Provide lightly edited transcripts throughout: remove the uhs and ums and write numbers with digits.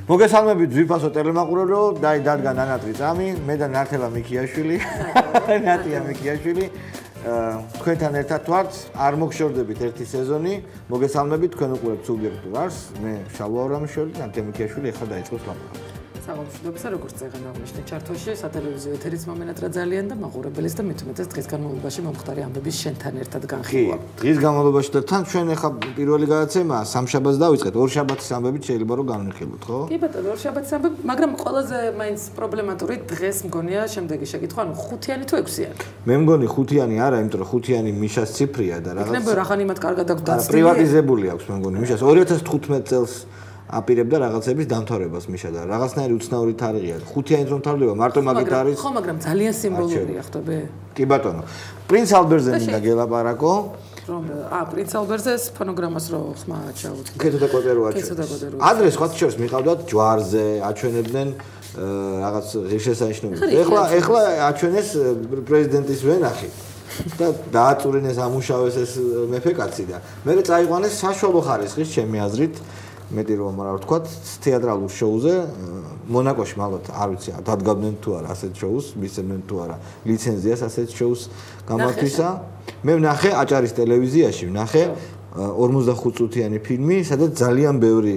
მოგესალმებით ძვირფასო ტელემაყურებელო, დადგა ნანატრი წამი, მე და ნართელა მიქიაშვილი. ნატია მიქიაშვილი. თქვენთან ერთად ვართ, არ მოგშორდებით ერთი სეზონი. მოგესალმებით, თქვენ უყურებთ სუბიექტურ არს. მე შალვა ავრამიშვილი, ნატია მიქიაშვილი, ახლა დაიწყოს ლაპარაკი. საღამოშობისა როგორც წეგან აღნიშნე ჩართვაში სატელევიზიო ეთერიც მომენატრა ძალიან და მაყურებელის და მithumetes დღის განმავლობაში მომხდარი ამბების შენთან ერთად განხილვა. დღის განმავლობაში და თან ჩვენ ახლა პირველი გადაცემა სამშაბათს დავიწყეთ. ორ შაბათის ამბებით შეიძლება რომ განვიხილოთ, ხო? კი ბატონო, ორ შაბათის ამბები, მაგრამ ყველაზე მაინც პრობლემატური დღეს მგონია შემდეგი შეკითხვა, ანუ ხუთიანი თუ ექვსიანი? მე მგონი ხუთიანი არა, იმიტომ რომ ხუთიანი მიშას ციფრია და რაღაც იქნება რახან იმათ კარგად აქვს დაცული. პრივატიზებული აქვს მე მგონი მიშას 2015 წელს აპირებდა რაღაცების დამთავრებას მიშა და რაღაცნაირი უცნაური თარიღია. ხუთიანი რომ თავდება მარტო მაგით არის. ხო, მაგრამ ძალიან სიმბოლურია, ხვდები? კი ბატონო. პრინც ალბერტზე მინდა გელაპარაკო. რომ პრინც ალბერტზეს ფონოგრამას რო ხმა ჩაუწყდა. კეთო და კოტერო აჩვენებს. ადრე სხვა შორის მიყავდათ ჯვარზე, აჩვენებდნენ რაღაც შესანიშნავი. ეხლა აჩვენეს პრეზიდენტის ვენახი. და დააწურინეს ამუშავეს ეს მეფე კაცი და მე წაიყვანეს საშუალო ხარისხის ჩემი აზრით მეტი რომ არა ვთქვათ თეატრალურ შოუზე მონაკოში მალოთ არ ვიცი დადგავდნენ თუ არა ასეთ შოუს მისცემენ თუ არა ლიცენზიას ასეთ შოუს გამართვისა მე ვნახე აჭარის ტელევიზიაში ვნახე 45 წუთიანი ფილმი სადაც ძალიან ბევრი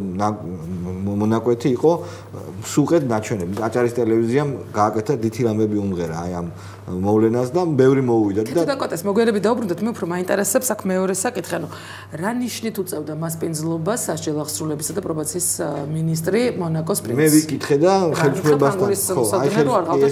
მონაკვეთი იყო სუყეთ ნაჩვენები აჭარის ტელევიზიამ გააკეთა დითი რამები უმღერა აი ამ მოვლენას და ბევრი მოუვიდა და დაკოტეს მოგვიანებით დაუბრუნდეთ მე უფრო მაინტერესებს აქ მეორე საკითხი ანუ რა ნიშნით უწევდა მასპინძლობას სასჯელ აღსრულებისა და პრობაციის მინისტრი მონაკოს პრინცი მე ვიკითხე და ხელისუფლებასთან ხო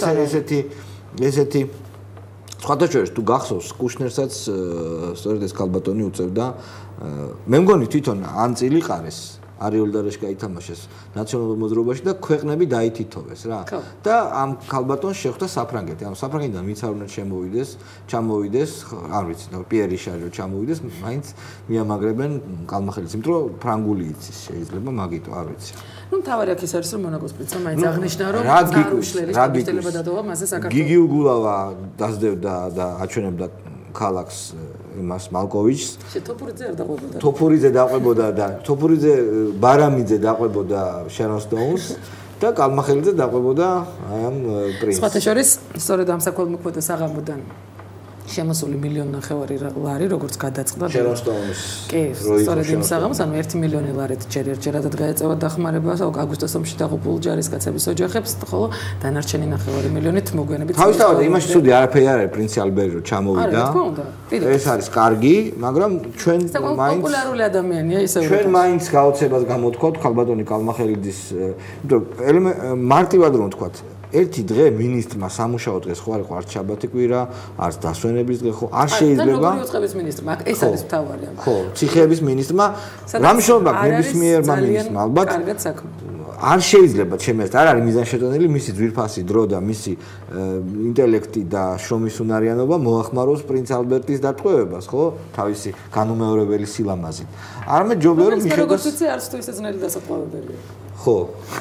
ესეთი სხვათა შორის თუ გახსოვს კუშნერსაც სწორედ ეს ქალბატონი უწევდა მე მგონი თვითონ ან წილიყარეს არიოლდარეშ გაითამაშეს ნაციონალურ მოძრაობაში და ქვეყნები დაითითოვეს რა და ამ ქალბატონს შეხვდა საფრანგეთი ამ საფრანგეთიდან ვინც არ უნდა ჩამოვიდეს არ ვიცი და პიერი შაჟო ჩამოვიდეს მაინც მიამაგრებენ კალმახელის იმიტომ რომ ფრანგული იცის შეიძლება მაგიტო არ ვიცი ну თავარი აქ ის არის რომ მონაკოს პრინცმა მაინც აღნიშნა რომ გარუშლელი შეიძლება დადოვა მასზე საქართველოს გიგი უგულავა დასდევდა და აჩვენებდა ქალაქს იმას მალკოვიჩს თოფურიძე არ დაყვებოდა თოფურიძე დაყვებოდა და თოფურიძე ბარამიძე დაყვებოდა შერონ სტოუნს და კალმახელიძე დაყვებოდა აი ამ პრინცს სხვათა შორის სწორედ ამ საქველმოქმედო საღამოდან შემოსული 1.5 მილიონი ლარი როგორც გადაწყდა შერონ სტოუნის კი სწორედ იმ საღამოს ანუ 1 მილიონი ლარით ჯერჯერადად გაეწევა დახმარება აგვისტოს ომში დაღუპულ ჯარისკაცების ოჯახებს ხოლო დანარჩენი 9 მილიონით მოგვიანებით თავისთავად იმაში ცუდი არაფერი არ არის პრინცი ალბერი რომ ჩამოვიდა ეს არის კარგი მაგრამ ჩვენ მაინც პოპულარული ადამიანია ისე ჩვენ მაინც გაოცებას გამოთქვათ ქალბატონი კალმახელიძის იმიტომ მარტივად რომ ვთქვათ ერთი დღე მინისტრმა სამუშაო დღეს ხო არ იყო არც შაბათი კვირა, არც დასვენების დღე ხო არ შეიძლება. უწყების მინისტრმა, ეს არის მთავარი ამბავი. ხო, ციხეების მინისტრმა, რამშობა ნებისმიერმა მინისტრმა ალბათ კარგად საქმე. არ შეიძლება ჩემს არ არის მიზანშეტანილი მისი ძვირფასი დრო და მისი ინტელექტი და შრომის უნარიანობა მოახმაროს პრინც ალბერტის დატყვევებას, ხო? თავისი განუმეორებელი სილამაზით. არამედ ჯობია რომ მიხედოს როგორც ვიცი არც თუ ისე ძნელი დასაწყობებელია. ხო.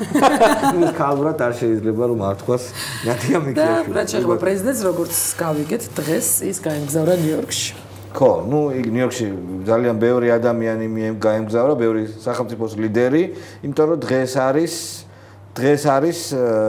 ნუ ქალბრად არ შეიძლება რომ არ თქვას ნატია მიქიაშვილი. და რაც შეეხება პრეზიდენტს როგორც გავიგეთ დღეს ის გაემგზავრა ნიუ-იორკში. ხო, ნუ ნიუ-იორკში ძალიან ბევრი ადამიანი გაემგზავრა, ბევრი სახელმწიფოს ლიდერი, იმიტომ რომ დღეს არის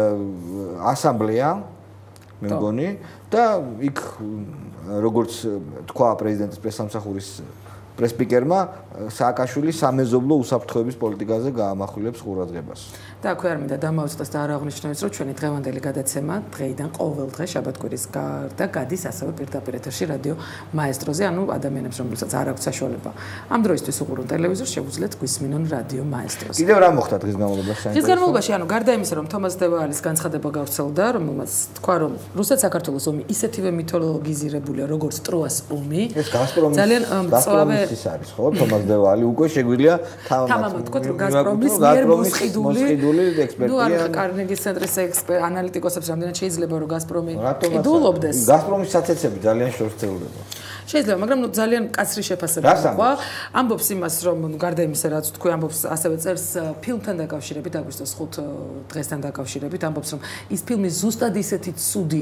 ასამბლეა მე მგონი და იქ როგორც თქვა პრეზიდენტის პრესსამსახურის პრესპიკერმა სააკაშვილი სამეზობლო უსაფრთხოების პოლიტიკაზე გაამახვილებს ყურადღებას. და აქვე არ მინდა დამავიწყდეს და არ აღნიშნოს რომ ჩვენი დღევანდელი გადაცემა დღეიდან ყოველ დღე შაბათ-კვირის გარდა გადის ასევე პირდაპირ ეთერში რადიო მაესტროზე, ანუ ადამიანებს რომელსაც არ აქვს საშუალება ამ დროისთვის უყურონ ტელევიზორს, შეუძლიათ გვისმინონ რადიო მაესტროზე. კიდევ რა მოხდა დღის განმავლობაში? დღის განმავლობაში, ანუ გარდა იმისა, რომ თომას დევაალის განცხადება გავრცელდა, რომელმაც თქვა, რომ რუსეთ-საქართველოს ომი ისეთივე მითოლოგიზირებულია, როგორც ტროას ომი. ეს გაზპრომის ძალიან მწვავე ის არის, ხო? თომას დევაალი უკვე შეგვიძლია თამამად თქვა, რომ გაზპრომის მიერ მოსყიდული ექსპერტია. ნუ არ კარნეგის ცენტრის ანალიტიკოსებს რამდენად შეიძლება რომ გაზპრომი ყიდულობდეს. გაზპრომის საცეცები ძალიან შორსწეულდება. შეიძლება, მაგრამ ნუ ძალიან კაცრი შეფასება თქვა. ამბობს იმას, რომ გარდა იმისა, რაც თქვი, ამბობს ასევე წერს ფილმთან დაკავშირებით, აგვისტოს 5 დღესთან დაკავშირებით, ამბობს, რომ ის ფილმი ზუსტად ისეთი ცუდია,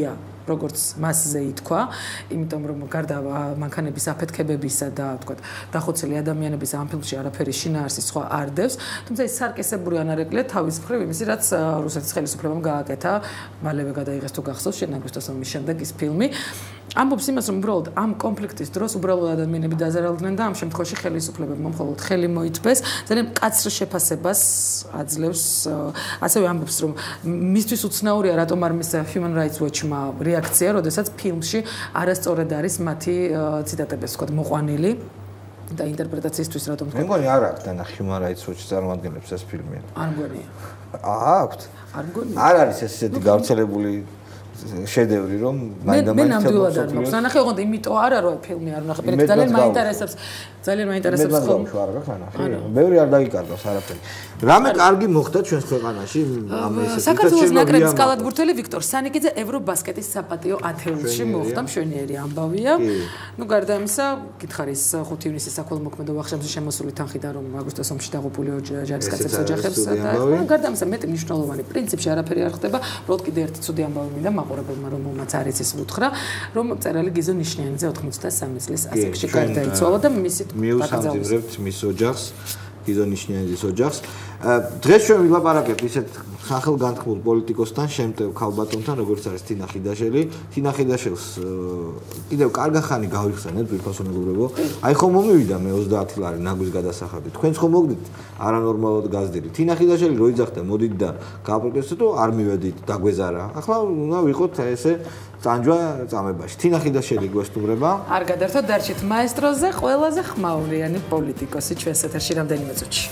როგორც მასზე ითქვა, იმიტომ რომ გარდა მანქანების აფეთქებებისა და თქვა დახოცილი ადამიანების ამ ფილმში არაფერი შინაარსი სხვა არ დევს, თუმცა ის სარკესებული ანარეკლია თავის მხრივ იმისი, რაც რუსეთის ხელისუფლებამ გააკეთა, მალევე გადაიღეს თუ გახსოვს შენ აგვისტოს ომის შემდეგ ის ფილმი. ამბობს იმას, რომ უბრალოდ ამ კონფლიქტის დროს უბრალოდ ადამიანები დაზარალდნენ და ამ შემთხვევაში ხელისუფლებებმა მხოლოდ ხელი მოითბეს, ძალიან მკაცრ შეფასებას აძლევს. ასევე ამბობს, რომ მისთვის უცნაურია, რატომ არ მისცა Human Rights Watch-მა რეაქცია, როდესაც ფილმში არასწორად არის მათი ციტატების ვთქვათ მოყვანილი და ინტერპრეტაციისთვის რატომ თქვა. მე მგონი არ აქვს დანა Human Rights Watch წარმოადგენს ეს ფილმი. არ მგონია. აქვთ. არ მგონია. არ არის ესეთი გავრცელებული შედევრი რომ მე ნამდვილად არ მაქვს. ნახე ოღონდ იმიტომ არა რომ ფილმი არ ვნახე, მაგრამ ძალიან მაინტერესებს. ძალიან მაინტერესებს ხომ? მე არ გახანახე. ბევრი არ დაიკარგავს არაფერი. რამე კარგი მოხდა ჩვენს ქვეყანაში ამ ესეთი საქართველოს ნაკრების კალათბურთელი ვიქტორ სანიკიძე ევრობასკეტის საპატიო ათეულში მოხდა მშვენიერი ამბავია. ნუ გარდა ამისა, გითხარის 5 ივნისის საქველმოქმედო ვახშამში შემოსული თანხიდან რომ აგვისტოს ომში დაღუპული ჯარისკაცებს ოჯახებს და გარდა ამისა მეტი მნიშვნელოვანი პრინციპში არაფერი არ ხდება, უბრალოდ კიდე ერთი ცუდი ამბავი მინდა მაყურებელმა რომელმაც არ იცის უთხრა, რომ მწერალი გიზო ნიშნიანიძე 93 წლის ასაკში გარდაიცვალა და მისი მიუსამძიმრებთ მის ოჯახს, გიზო ნიშნიანიძის ოჯახს. დღეს ჩვენ ვილაპარაკებთ ისეთ სახელგანთქმულ პოლიტიკოსთან, შემტევ ქალბატონთან, როგორც არის თინა ხიდაშელი. თინა ხიდაშელს კიდევ კარგი ხანი გავიხსენეთ, ვიფასონებურებო. აი ხომ მომივიდა მე 30 ლარი ნაგვის გადასახადი. თქვენც ხომ მოგდით არანორმალურად გაზრდილი. თინა ხიდაშელი რო იძახდა, მოდით და გააპროტესტეთ, არ მივედით, დაგვეზარა. ახლა უნდა ვიყოთ ესე წანჯვა წამებაში. თინა ხიდაშელი გვესტუმრება. არ გადართოთ დარჩით მაესტროზე, ყველაზე ხმაურიანი პოლიტიკოსი ჩვენს ეთერში რამდენიმე წუთში.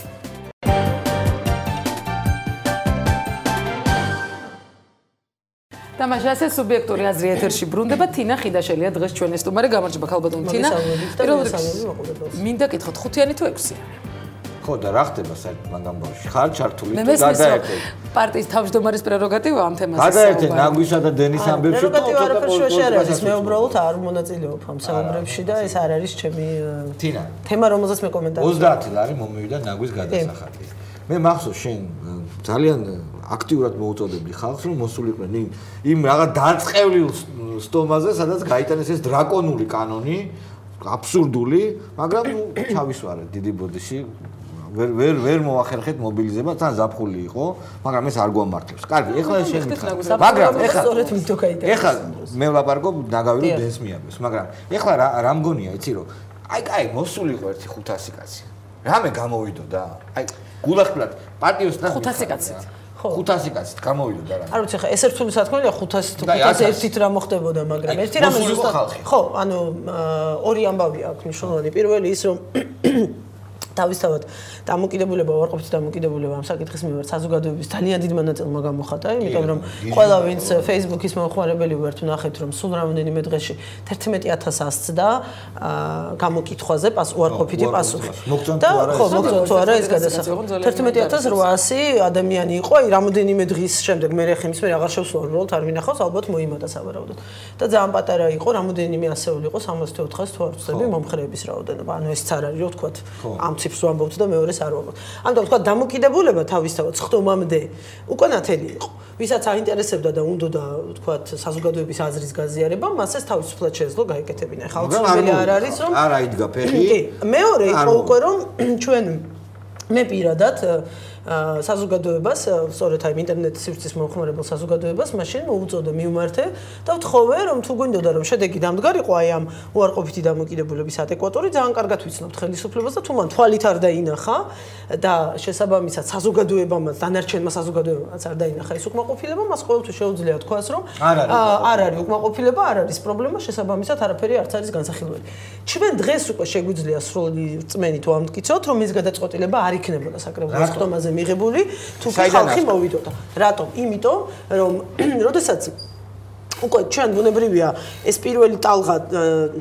დამაშასე სუბიექტური აზრი ეთერში ბრუნდება თინა ხიდაშელია დღეს ჩვენი სტუმარი გამარჯობა ქალბატონი თინა მინდა კითხოთ 5-იანი თუ 6-იანი ხო და რა ხდება საერთოდ მაგამ ბავშვი ხარ ჩართული და გადაერთე პარტიის თავმჯდომარის პრეროგატივა ამ თემაზე გადაერთე ნაგვისა და დენის ამბებში და ცოტა მე უბრალოდ არ მონაწილეობ ამ საუბრებში და ეს არ არის ჩემი თინა თემა რომელზეც მე კომენტარი 30 ლარი მომივიდა ნაგვის გადასახადი მე მახსოვს შენ ძალიან აქტიურად მოუწოდებდი ხალხს რომ მოსულიყვნენ იმ რაღაც დაწყევლილ სტომაზე სადაც გაიტანეს ეს დრაკონული კანონი აბსურდული მაგრამ ჩავისვარეთ დიდი ბოდიში ვერ მოახერხეთ მობილიზება თან ზაფხული იყო მაგრამ ეს არ გვამართლებს კარგი ეხლა შენ მაგრამ ეხლა მე ვლაპარაკობ ნაგავირო დენს მიაბეს მაგრამ ეხლა რა მგონია იცი რომ აი მოსულიყო ერთი 500 კაცი რამე გამოვიდოდა აი გულახდილად პარტიოს 500 კაცი 500 კაცით გამოვიდა და რა. არ ვიცი ხა ეს ერთ თვლის სათქმელი 500 თუ 500 ერთით რა მოხდებოდა მაგრამ ერთი რამე ზუსტად ხო ანუ ორი ამბავი აქვს მნიშვნელოვანი პირველი ის რომ თავისთავად დამოკიდებულება უარყოფითი დამოკიდებულება ამ საკითხის მიმართ საზოგადოების ძალიან დიდ მონაწილეობა გამოხატა, იმიტომ რომ ყველა ვინც Facebook-ის მომხმარებელი ვართ ნახეთ რომ სულ რამდენიმე დღეში 11100 წდა გამოკითხვაზე უარყოფითი პასუხი. და ხო მოგწონთ თუ არა ეს გადასახადი 11800 ადამიანი იყო, აი რამდენიმე დღის შემდეგ მე ხემის მე აღარ შევსვარ უბრალოდ არ ვინახავს ალბათ მოიმატა საბარაუდოდ. და ძალიან პატარა იყო, რამდენიმე ასეული იყო 6400 თუ არ ვცდები მომხრეების რაოდენობა. ანუ ესც არ არის რო ვთქვათ ამ ციფრს ვამბობთ და მეორეს არ ვამბობთ. ამიტომ თქვა დამოკიდებულება თავისთავად ხდომამდე უკვე ნათელი იყო. ვისაც აინტერესებდა და უნდოდა თქვა საზოგადოების აზრის გაზიარება, მას ეს თავისუფლად შეეძლო გაეკეთებინა. ხალხი არ არის რომ არა იდგა ფეხი. კი, მეორე იყო უკვე რომ ჩვენ მე პირადად საზოგადოებას, სწორედ აი ინტერნეტ სივრცის მომხმარებელ საზოგადოებას მაშინ მოუწოდე მივმართე და ვთხოვე რომ თუ გვინდოდა რომ შედეგი დამდგარიყო აი ამ უარყოფითი დამოკიდებულების ადეკვატური ძალიან კარგად ვიცნობთ ხელისუფლებას და თუ მან თვალით არ დაინახა და შესაბამისად საზოგადოებამაც დანარჩენმა საზოგადოებამაც არ დაინახა ეს უკმაყოფილება მას ყოველთვის შეუძლია თქვას რომ არ არის უკმაყოფილება არ არის პრობლემა შესაბამისად არაფერი არც არის განსახილველი ჩვენ დღეს უკვე შეგვიძლია სრული რწმენით ვამტკიცოთ რომ ეს გადაწყვეტილება არ იქნებოდა საკრებულოს ხდომაზე მიღებული თუ ხალხი მოვიდოდა. რატომ? იმიტომ რომ როდესაც უკვე ჩვენ ბუნებრივია ეს პირველი ტალღა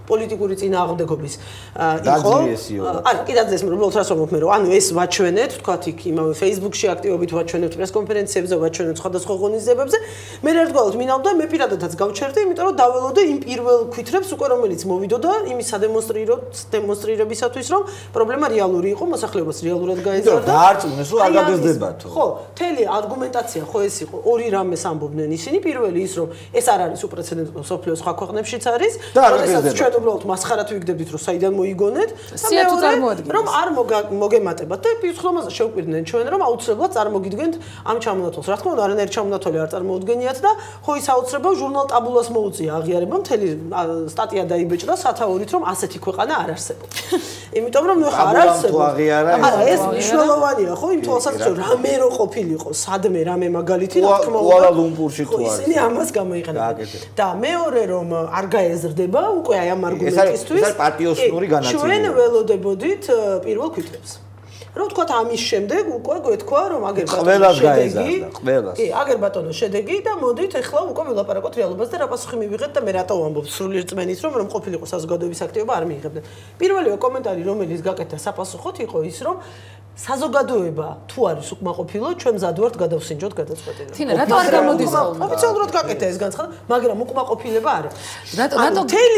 პოლიტიკური წინააღმდეგობის იყო. არა, კი დაძეს მე უბრალოდ რას ვამბობ მე რომ ანუ ეს ვაჩვენეთ, თქვათ იქ იმავე Facebook-ში აქტივობით ვაჩვენებთ პრესკონფერენციებზე, ვაჩვენებთ სხვადასხვა ღონისძიებებზე. მე ერთგვარად მინავდა მე პირადადაც გავჩერდი, იმიტომ რომ დაველოდე იმ პირველ ქვითრებს უკვე რომელიც მოვიდოდა იმის დემონსტრირებისათვის რომ პრობლემა რეალური იყო, მოსახლეობას რეალურად გაეზარდა. დაარწმუნეს რომ არ გაგზდებათ. ხო, მთელი არგუმენტაცია ხო ეს იყო, ორი რამეს ამბობდნენ ისინი. პირველი ის რომ ეს არ არის უპრეცედენტო სოფლიოს სხვა ქვეყნებშიც არის. როდესაც ჩვენ უბრალოდ მასხარად ვიგდებდით რომ საიდან მოიგონეთ და მეორე რომ არ მოგემატებათ და ფიქრობაზე შევკვირდნენ ჩვენ რომ აუცილებლად წარმოგიდგენთ ამ ჩამონათვალს. რა თქმა უნდა, არანაირი ჩამონათვალი არ წარმოუდგენიათ და ხო ის აუცილებლად ჟურნალ ტაბულას მოუწია აღიარება, მთელი სტატია დაიბეჭდა სათაურით რომ ასეთი ქვეყანა არ არსებობს. იმიტომ რომ ნუ ხარ არსებობს. არა, ეს მნიშვნელოვანია ხო იმ თვალსაზრისით რომ რამე რო ყოფილიყო, სადმე რამე მაგალითი რა თქმა უნდა. კუალა-ლუმპურში თუ არის. ისინი ამას გამოიყენებენ. და მეორე რომ არ გაეზრდება უკვე აი ამ არგუმენტისთვის. ეს არის პატიოსნური განაწილება. ჩვენ ველოდებოდით პირველ ქვითრებს. რომ თქვა ამის შემდეგ უკვე გვეთქვა რომ აგერ ბატონო შედეგი. კი, აგერ ბატონო შედეგი და მოდით ახლა უკვე ვილაპარაკოთ რეალობას და რა პასუხი მივიღეთ და მე რატო ვამბობ სრული რწმენით რომ ყოფილიყო საზოგადოების აქტივობა არ მიიღებდნენ. პირველივე კომენტარი რომელიც გაკეთდა საპასუხოდ იყო ის რომ საზოგადოება თუ არის უკმაყოფილო, ჩვენ მზად ვართ გადავსინჯოთ გადაწყვეტილება. თინა, რატო არ გამოდის ხოლმე? ოფიციალურად გაკეთდა ეს განცხადება, მაგრამ უკმაყოფილება არ არის. რატო მთელი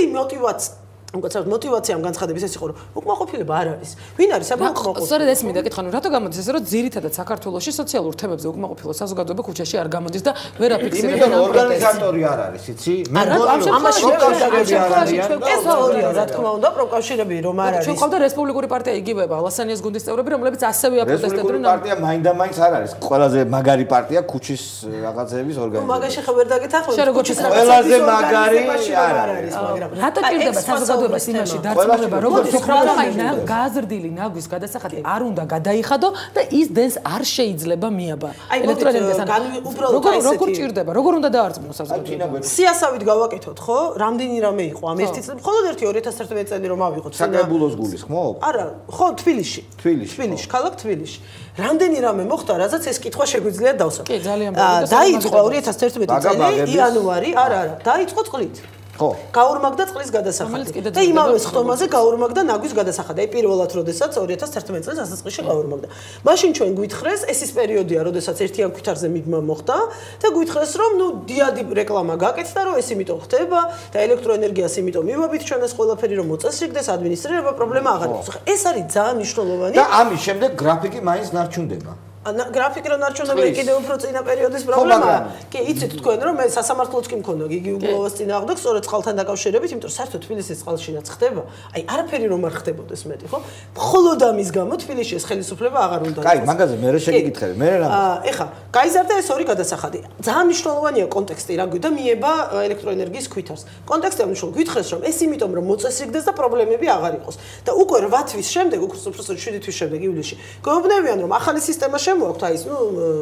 მოტივაციამ განცხადების ეს იყო რომ უკმაყოფილება არ არის. ვინ არის აბა უკმაყოფილება? სწორედ ეს მინდა კითხო, რომ რატო გამოდის ესე რომ ძირითადად საქართველოში სოციალურ თემებზე უკმაყოფილო საზოგადოება ქუჩაში არ გამოდის და ვერ აფიქსირებს იმიტომ რომ ორგანიზატორი არ არის, იცი? მე ამაში პროკავშირები არ არიან. ეს ორია, რა თქმა უნდა, პროკავშირები რომ არ არის. ჩვენ ყავდა რესპუბლიკური პარტია იგივეა, ლასანიას გუნდის წევრები, რომლებიც ასევე აპროტესტებდნენ. რესპუბლიკური პარტია მაინდა-მაინც არ არის. ყველაზე მაგარი პარტია ქუჩის რაღაცების ორგანიზაცია. მაგაში ხა ვერ დაგეთახო. ყველაზე მაგარი არ არის, მაგრამ რატო ჭირდება საზოგადოებას იმაში დარწმუნება, როგორც უხრამა გააზრდილი ნაგვის გადასახადი არ უნდა გადაიხადო და ის დენს არ შეიძლება მიაბა. ელექტროენერგიას როგორ ჭირდება, როგორ უნდა დაარწმუნოს საზოგადოება? სიასავით გავაკეთოთ, ხო? რამდენი რამე იყო ამ ერთი წელი, მხოლოდ ერთი 2011 წელი რომ ავიღოთ. საკრებულოს გულისხმობ? არა, ხო, თბილისში, ქალაქ თბილისში. რამდენი რამე მოხდა, რაზეც ეს კითხვა შეგვიძლია დავსვათ. კი, ძალიან ბევრი. დაიწყო 2011 წელი იანვარი, არა, დაიწყო წყლით. ხო. გაურმაგდა წყლის გადასახადი. და იმავე ხტომაზე გაურმაგდა ნაგვის გადასახადი. აი პირველად როდესაც 2011 წელს ასაწყისში გაურმაგდა. მაშინ ჩვენ გვითხრეს, ეს ის პერიოდია, როდესაც ერთიან ქვითარზე მიდმა მოხდა და გვითხრეს, რომ ნუ დიადი რეკლამა გაკეთდა, რომ ეს იმიტომ ხდება და ელექტროენერგიას იმიტომ მივაბით ჩვენ ეს ყველაფერი რომ მოწესრიგდეს, ადმინისტრირება პრობლემა აღარ აქვს. ეს არის ძალიან მნიშვნელოვანი. და ამის შემდეგ გრაფიკი მაინც ნარჩუნდება. გრაფიკი რო ნარჩუნდება კიდევ უფრო წინა პერიოდის პრობლემაა. კი, იცით თქვენ რომ მე სასამართლოც კი მქონდა გიგი უგულოვას წინააღმდეგ, სწორედ წყალთან დაკავშირებით, იმიტომ რომ საერთოდ თბილისის წყალშინაც ხდება. აი, არაფერი რომ არ ხდებოდეს მეტი, ხო? მხოლოდ ამის გამო თბილისში ეს ხელისუფლება აღარ უნდა იყოს. კაი, მაგაზე მე შეგიკითხე, მე რა. ეხა, გაიზარდა ეს ორი გადასახადი. ძალიან მნიშვნელოვანია კონტექსტი, რა გვიდა მიება ელექტროენერგიის ქვითარს. კონტექსტი ამ მნიშვნელოვანია, გითხრეს რომ ეს იმიტომ რომ მოწესრიგდეს და პრობლემები აღარ იყოს. და უკვე 8 თვის შემდეგ, უკვე 7 თვის შემდეგ ივლისში, გვეუბნებიან რომ ახალი სისტემა მოაქვთ აი ეს ნუ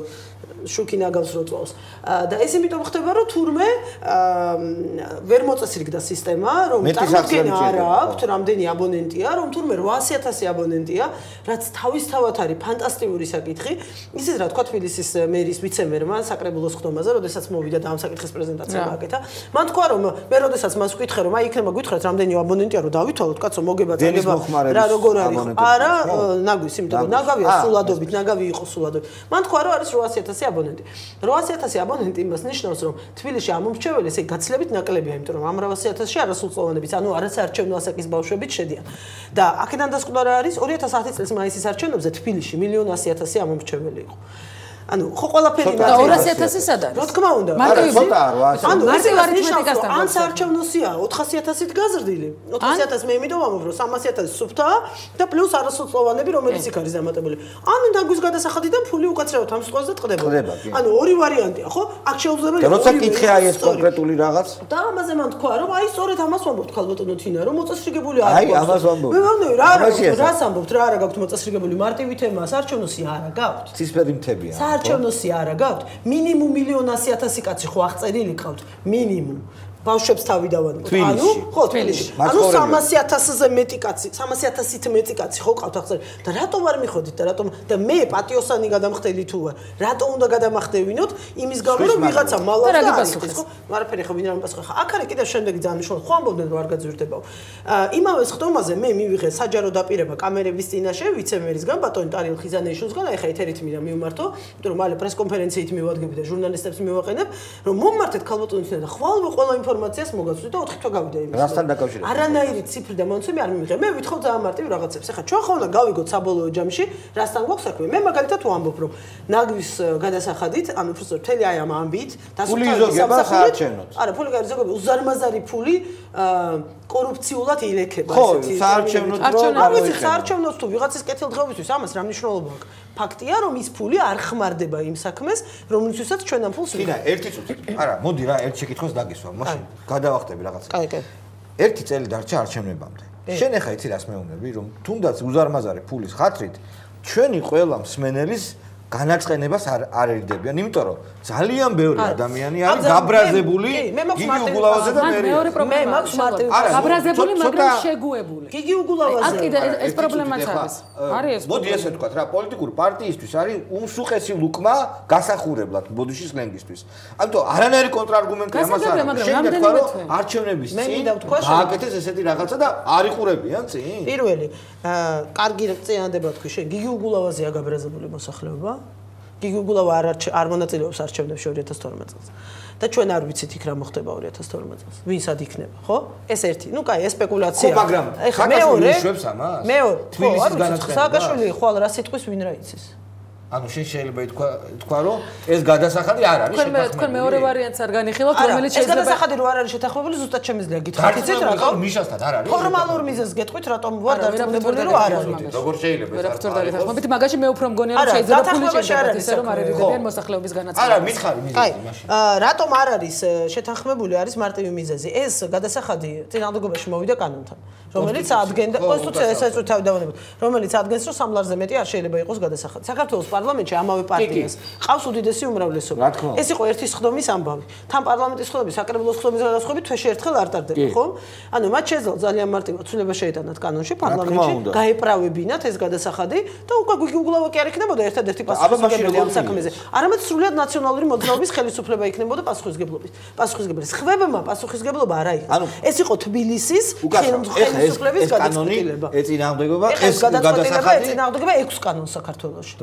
შუქი ნაგავს რო წვავს და ეს იმიტომ ხდება რომ თურმე ვერ მოწესრიგდა სისტემა რომ წარმოქმნა არ აქვს რამდენი აბონენტია რომ თურმე 800,000 აბონენტია რაც თავისთავად არის ფანტასტიკური საკითხი ისიც რა თქვა თბილისის მერის ვიცემერმა საკრებულოს ხდომაზე როდესაც მოვიდა და ამ საკითხის პრეზენტაცია გააკეთა მან თქვა რომ მე როდესაც მას ვკითხე რომ აი იქნება გითხრათ რამდენი აბონენტია რომ დავითვალოთ კაცო მოგება წელება რა როგორ არის არა ნაგვის იმიტომ რომ ნაგავია სულადობით ნაგავი იყო სულადობით მან თქვა რომ არის 800,000 აბონენტი 800,000 აბონენტი იმას ნიშნავს რომ თბილისში ამომრჩეველი ესე გაცილებით ნაკლებია იმიტომ რომ ამ 800,000-ში არასრულწლოვანებიც ანუ არასაარჩევნო ასაკის ბავშვებიც შედიან და აქედან დასკვნა რა არის 2010 წლის მაისის არჩევნებზე თბილისში 1,100,000 ამომრჩეველი იყო ანუ ხო ყველაფერი და 200,000 სად არის? რა თქმა უნდა. არა, ცოტაა 800. ანუ მარტივ არითმეტიკასთან. ან საარჩევნოსია 400,000-ით გაზრდილი. 400,000 მე იმიტომ ვამბობ, რომ 300,000 სუფთაა და პლუს არასრულწლოვანები, რომელიც იქ არის დამატებული. ანუ ნაგვის გადასახადიდან ფული უკაცრავად ამ სიტყვაზე ტყდება. ანუ ორი ვარიანტია, ხო? აქ შეუძლებელია. როცა კითხე აი ეს კონკრეტული რაღაც. და ამაზე მან თქვა, რომ აი სწორედ ამას ვამბობთ ქალბატონო თინა, რომ მოწესრიგებული არ არის. აი ამას ვამბობ. მე ვამბობ, რას ამბობთ, რა არა გაქვთ მოწესრიგებული მარტივი თემაა, საარჩევნოსია არა გაქვთ. ცისფერი მთებია. საარჩევნოსი არა გაქვთ მინიმუმ 1,100,000 კაცი ხო აღწერილი ყავთ მინიმუმ ბავშვებს თავი დავანებოთ. ანუ, ხო, თბილისში. ანუ 300,000-ზე მეტი კაცი, 300,000-ით მეტი კაცი ხო ყავთ ახლა და რატომ არ მიходით და რატომ და მე პატიოსანი გადამხდელი თუ ვარ, რატომ უნდა გადამახდევინოთ იმის გამო რომ ვიღაცა მალავს და არის ხო? მარაფერი ხო ვინ არ მიპასუხა. აქ არის კიდევ შემდეგი ძალიან მნიშვნელოვანი. ხო ამბობდნენ რომ არ გაძვირდებაო. იმავე ხდომაზე მე მივიღე საჯარო დაპირება კამერების წინაშე ვიცე-მერისგან ბატონი ტარიელ ხიზანეიშვილსგან, აი ხა ეთერით მინდა მივმართო, იმიტომ რომ მალე პრესკონფერენციით მივადგები და ჟურნალისტებს მივაყენებ, რომ მომმართეთ ქალბატონის და ხვალ ყველა ინფორმაციას მოგაცვით და 4 თვე გავიდა იმის. რასთან დაკავშირებით? არანაირი ციფრი და მონაცემი არ მივიღე. მე ვითხოვ ძალიან მარტივ რაღაცებს. ახლა ჩვენ ხო უნდა გავიგოთ საბოლოო ჯამში, რასთან გვაქვს საქმე. მე მაგალითად ვამბობ, რომ ნაგვის გადასახადით, ანუ უბრალოდ მთელი აი ამ ამბით დასუსტებული სამსახურით. არა, ფული გარიზოგები, უზარმაზარი ფული კორუფციულად ილექება ესეთი. ხო, საარჩევნოდ არის საარჩევნოდ თუ ვიღაცის კეთილდღეობისთვის ამას რა მნიშვნელობა აქვს? ფაქტია, რომ ის ფული არ ხმარდება იმ საქმეს, რომლისთვისაც ჩვენ ამ ფულს ვიღებთ. კიდე ერთი წუთი. არა, მოდი რა, ერთ შეკითხვას დაგისვა, მაშინ გადავახტები რაღაცა. კაი, კაი. ერთი წელი დარჩა არჩევნებამდე. შენ ახლა იცი რას მეუბნები, რომ თუნდაც უზარმაზარი ფულის ხათრით ჩვენი ყველა მსმენელის განაწყენებას არ ერიდებიან, იმიტომ რომ ძალიან ბევრი ადამიანი არის გაბრაზებული გიგი უგულავაზე და მე მაქვს მარტივი გაბრაზებული, მაგრამ შეგუებული. გიგი უგულავაზე. აქ კიდე ეს პრობლემაც არის. არის ეს. მოდი ესე ვთქვათ რა, პოლიტიკური პარტიისთვის არის უმსუხესი ლუკმა გასახურებლად ბოდიშის ლენგისთვის. ამიტომ არანაირი კონტრარგუმენტი ამას არ აქვს. შენ თქვა რომ არჩევნების წინ გააკეთეს ესეთი რაღაცა და არ იყურებიან წინ? პირველი, კარგი წინადება თქვი შენ, გიგი უგულავაზეა გაბრაზებული მოსახლეობა. გიგი უგულავა არ მონაწილეობს არჩევნებში 2012 წელს. და ჩვენ არ ვიცით იქ რა მოხდება 2012 წელს. ვინსად იქნება, ხო? ეს ერთი. ნუ კაი, ეს სპეკულაცია. ხო, მაგრამ მეორე შვებს ამას. მეორე, თბილისის განაცხადება. სააკაშვილი ხვალ რა სიტყვის ვინ რა იცის? ანუ შენ შეიძლება ითქვა რომ ეს გადასახადი არ არის შეთანხმებული. თქვენ მეორე ვარიანტს არ განიხილავთ, რომელიც ეს გადასახადი რო არ არის შეთანხმებული, ზუსტად შემიძლია გითხრათ, იცით რატომ? მიშასთან არ არის. ფორმალურ მიზეზს გეტყვით, რატომ ვარ დარწმუნებული რომ არ არის. როგორ შეიძლება ეს ვერაფერ არ დაგეთანხმებით, მაგაში მე უფრო მგონია რომ შეიძლება ფული შეჭერათ ისე რომ არ ერიდებიან მოსახლეობის განაცხადებას. არა, მითხარი მიზეზი მაშინ. რატომ არ არის შეთანხმებული არის მარტივი მიზეზი. ეს გადასახადი წინააღმდეგობაში მოვიდა კანონთან, რომელიც ადგენდა კონსტიტუცია ესაც თავი დავანებოთ, რომელიც ადგენს რომ 3 ლარზე მეტი არ შეიძლება იყოს გადასახადი. საქართველოს პარლამენტში ამავე პარტიას ყავს უდიდესი უმრავლესობა. ეს იყო ერთის ხდომის ამბავი. თან პარლამენტის ხდომის, საკრებულოს ხდომის გადასხდომით თვეში ერთხელ არ ტარდება, ხო? ანუ მათ შეძლო ძალიან მარტივად ცვლილება შეიტანათ კანონში პარლამენტში, გაეправებინათ ეს გადასახადი და უკვე გიგი უგულავა კი არ იქნებოდა ერთადერთი პასუხისმგებელი ამ საქმეზე. არამედ სრულად ნაციონალური მოძრაობის ხელისუფლება იქნებოდა პასუხისმგებლობის. პასუხისმგებელი. ხმებმა პასუხისმგებლობა არ აიღეს. ეს იყო თბილისის ხელისუფლების გადაწყვეტილება. ეწინააღმდეგება ეს გადაწყვეტილება ეწინააღმდეგება 6 კანონს საქართველოში.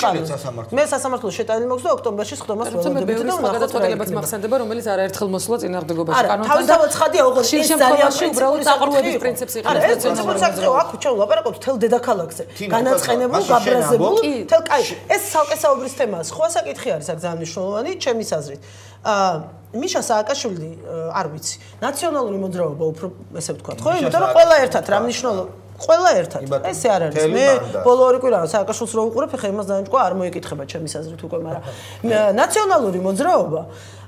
მე სასამართლოს შეტანილი მაქვს და ოქტომბერში ხდომას ველოდებით და გადაწყვეტილებაც მახსენდება, რომელიც არაერთხელ მოსულა წინააღმდეგობაში კანონთან. თავისთავად ცხადია, ოღონდ ეს ძალიან უბრალოდ აყრუების პრინციპს იყენებს ნაციონალური აქ ჩვენ ვლაპარაკობთ თელ დედაქალაქზე. განაწყენებულ, გაბრაზებულ, თელ კაი, ეს ცალკესაუბრის თემაა. სხვა საკითხი არის აქ ძალიან მნიშვნელოვანი, ჩემის აზრით. მიშა სააკაშვილი არ ვიცი. ნაციონალური მოძრაობა უფრო ესე ვთქვათ, ხო? იმიტომ რომ ყველა ერთად რა მნიშვნელობა ყველა ერთად. ესე არ არის. მე ბოლო 2 კვირაა სააკაშვილს რო უყურებ, ხე იმას დაანჭყვა არ მოიკითხება ჩემის აზრით უკვე, მაგრამ ნაციონალური მოძრაობა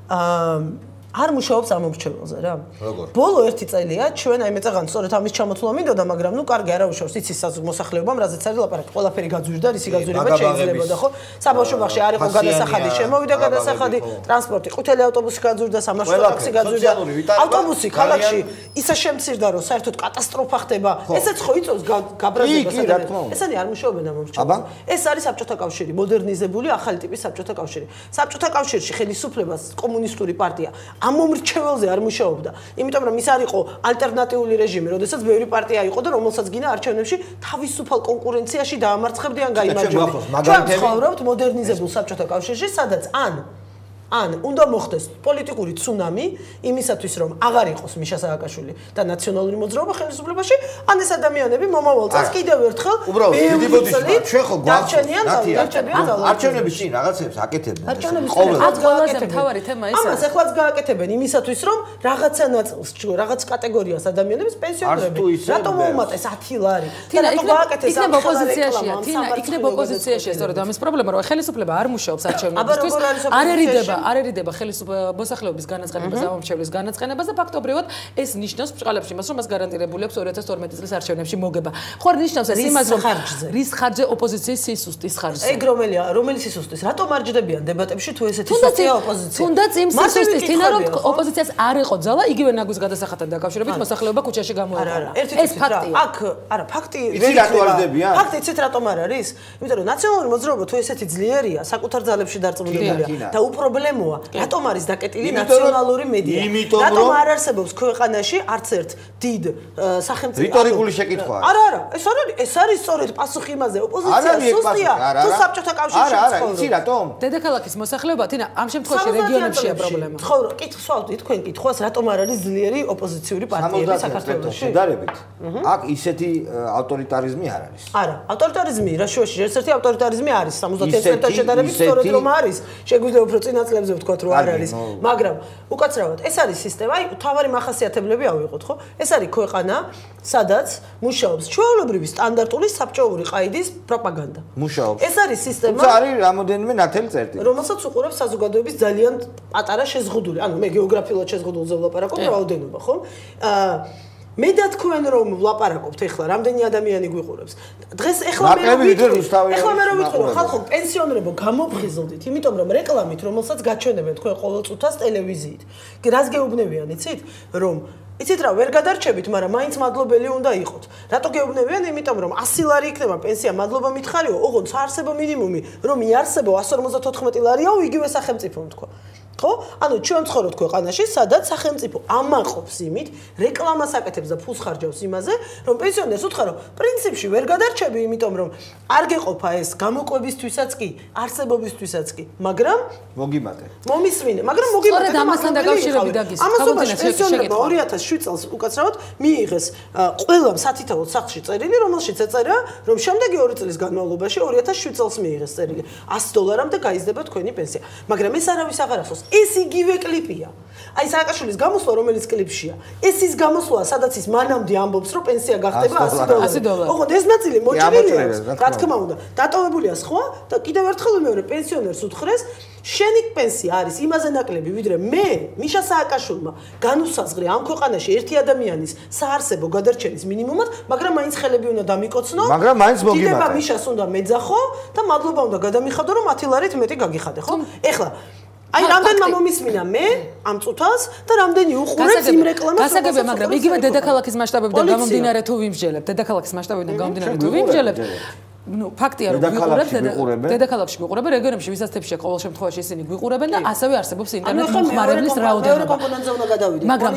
არ მუშაობს ამ მომრჩეველზე რა. ბოლო 1 წელია ჩვენ აი მეწაღან სწორედ ამის ჩამოთვლა მინდოდა, მაგრამ ნუ კარგი არა უშავს იცის მოსახლეობამ, რაზეც არის ლაპარაკი. ყველაფერი გაძვირდა, რისი გაძვირება შეიძლებოდა, ხო? საბავშვო ბაღში არ იყო გადასახადი, შემოვიდა გადასახადი, ტრანსპორტი, ყვითელი ავტობუსი გაძვირდა, სამარშრუტო ტაქსი გაძვირდა. ავტობუსი ქალაქში ისე შემცირდა, რომ საერთოდ კატასტროფა ხდება. ესეც ხო იწევს გაბრაზებას ადამიანებს. ესენი არ მუშაობენ ამ მომრჩეველზე. ეს არის საბჭოთა კავშირი, მოდერნიზებული ახალი ტიპის საბჭოთა კავშირი. საბჭოთა კავშირში ხელისუფლებას კომუნისტური პარტია ამ მომრჩეველზე არ მუშაობდა. იმიტომ რომ ის არ იყო ალტერნატიული რეჟიმი, როდესაც ბევრი პარტია იყო და რომელსაც გინდა არჩევნებში თავისუფალ კონკურენციაში დაამარცხებდი ან გაიმარჯვებდი. ჩვენ ვცხოვრობთ მოდერნიზებულ საბჭოთა კავშირში, სადაც ან უნდა მოხდეს პოლიტიკური ცუნამი იმისათვის რომ აღარ იყოს მიშა სააკაშვილი და ნაციონალური მოძრაობა ხელისუფლებაში, ან ეს ადამიანები მომავალ წელს კიდევ ერთხელ დიდი ბოდიში ჩვენ ხო გვარჩენიან არჩევნების წინ რაღაცებს აკეთებენ. აქ ყველაზე მთავარი თემა ეს ამას ახლაც გააკეთებენ იმისათვის რომ რაღაცა ნაწილს, რაღაც კატეგორიას ადამიანებს პენსიონერები რატომ მოუმატეს 10 ლარი და რატომ გააკეთეს ამ ოპოზიციაშია, იქნება ოპოზიციაში სწორედ ამის პრობლემა, რომ ხელისუფლება არ მუშაობს არჩევნებისთვის, არ ერიდება არ ერიდება ხელისუფლებების განაცხენებას, ამომრჩევლის განაცხენებას და ფაქტობრივად ეს ნიშნავს ბრწყალებს იმას, რომ მას გარანტირებული აქვს 2012 წლის არჩევნებში მოგება. ხო არ ნიშნავს ეს იმას, რომ რის ხარჯზე ოპოზიციის სისუსტის ხარჯზე. ეგ რომელი სისუსტის? რატომ მარჯდებიან დებატებში თუ ესეთი სუსტია ოპოზიცია? თუნდაც იმ სისუსტის თინა რომ ოპოზიციას არ ეყო ძალა, იგივე ნაგვის გადასახადთან დაკავშირებით მოსახლეობა ქუჩაში გამოეყარა. ეს ფაქტია. აქ არა, ფაქტი ვერ იქნება. ფაქტი იცით რატომ არ არის? იმიტომ რომ ნაციონალური მოძრაობა თუ ესეთი ძლიერია, საკუთარ ძალებში დარწმუნებულია და უპრობლემოა, რატომ არის დაკეტილი ნაციონალური მედია? რატომ არ არსებობს ქვეყანაში არც ერთ დიდ სახელმწიფო რიტორიკული შეკითხვა? არა, ეს არის სწორედ პასუხი იმაზე, ოპოზიცია სუსტია, თუ საბჭოთა კავშირში არა, იცი რატომ? დედაქალაქის მოსახლეობა თინა ამ შემთხვევაში რეგიონებშია პრობლემა. ხო, კითხავთ თქვენ კითხვას, რატომ არ არის ძლიერი ოპოზიციური პარტიები საქართველოში? შედარებით. აქ ისეთი ავტორიტარიზმი არ არის. არა, ავტორიტარიზმი რაშუაში ერთ-ერთი ავტორიტარიზმი არის 71-თან შედარებით სწორედ რომ არის. შეგვიძლია უფრო წინაწლებზე ვთქვათ რომ არ არის, მაგრამ უკაცრავად ეს არის სისტემა, აი თავარი მახასიათებლები ავიღოთ, ხო? ეს არის ქვეყანა, სადაც მუშაობს ჩვეულებრივი სტანდარტული საბჭოური ყაიდის პროპაგანდა. მუშაობს. ეს არის სისტემა. თუმცა არის რამოდენიმე ნათელი წერტილი. რომელსაც უყურებს საზოგადოების ძალიან პატარა შეზღუდული, ანუ მე გეოგრაფიულად შეზღუდულზე ვლაპარაკობ რაოდენობა, ხო? მე და თქვენ რომ ვლაპარაკობთ ეხლა რამდენი ადამიანი გვიყურებს დღეს ეხლა მე რომ ვიტყვი ხალხო პენსიონერებო გამოფხიზლდით იმიტომ რომ რეკლამით რომელსაც გაჩვენებენ თქვენ ყოველ წუთას ტელევიზიით რას გეუბნებიან იცით რომ იცით რა ვერ გადარჩებით მაგრამ მაინც მადლობელი უნდა იყოთ რატო გეუბნებიან იმიტომ რომ 100 ლარი იქნება პენსია მადლობა მითხარიო ოღონდ საარსებო მინიმუმი რომ იარსებო 154 ლარიაო იგივე სახელმწიფომ თქვა ხო? ანუ ჩვენ ვცხოვრობთ ქვეყანაში, სადაც სახელმწიფო ამაყობს იმით, რეკლამას აკეთებს და ფულს ხარჯავს იმაზე, რომ პენსიონერს უთხრა, რომ პრინციპში ვერ გადარჩები, იმიტომ რომ არ გეყოფა ეს გამოკვებისთვისაც კი, არსებობისთვისაც კი, მაგრამ მოგიმატე. მომისმინე, მაგრამ მოგიმატე. სწორედ ამასთან დაკავშირებით დაგის. ამასობაში პენსიონერმა 2007 წელს უკაცრავად მიიღეს ყველა სათითაოდ სახლში წერილი, რომელშიც ეწერა, რომ შემდეგი 2 წლის განმავლობაში 2007 წელს მიიღეს წერილი $100-მდე გაიზრდება თქვენი პენსია. მაგრამ ეს არავის აღარ ახსოვს. ეს იგივე კლიპია. აი სააკაშვილის გამოსვლა რომელიც კლიპშია. ეს ის გამოსვლა, სადაც ის მანამდე ამბობს, რომ პენსია გახდება $100. ოღონდ ეს ნაწილი მოჭრილია. რა თქმა უნდა, დატოვებულია სხვა და კიდევ ერთხელ მეორე პენსიონერს უთხრეს, შენი პენსია არის იმაზე ნაკლები, ვიდრე მე, მიშა სააკაშვილმა განუსაზღვრე ამ ქვეყანაში ერთი ადამიანის საარსებო გადარჩენის მინიმუმად, მაგრამ მაინც ხელები უნდა დამიკოცნო. მაგრამ მაინც მოგიმატე. დიდება მიშას უნდა მეძახო და მადლობა უნდა გადამიხადო, რომ 10 ლარით მეტი გაგიხადე, ხო? ეხლა აი რამდენმა მომისმინა მე ამ წუთას და რამდენი უყურებს იმ რეკლამას გასაგებია მაგრამ იგივე დედაქალაქის მასშტაბებიდან გამომდინარე თუ ვიმსჯელებთ დედაქალაქის მასშტაბებიდან გამომდინარე თუ ვიმსჯელებთ ну ფაქტია რომ გვიყურებთ დედაქალაქში გვიყურებენ რეგიონებში ვისაცდებშია ყოველ შემთხვევაში ისინი გვიყურებენ და ასევე არსებობს ინტერნეტ მომხმარებლის რაოდენობა მაგრამ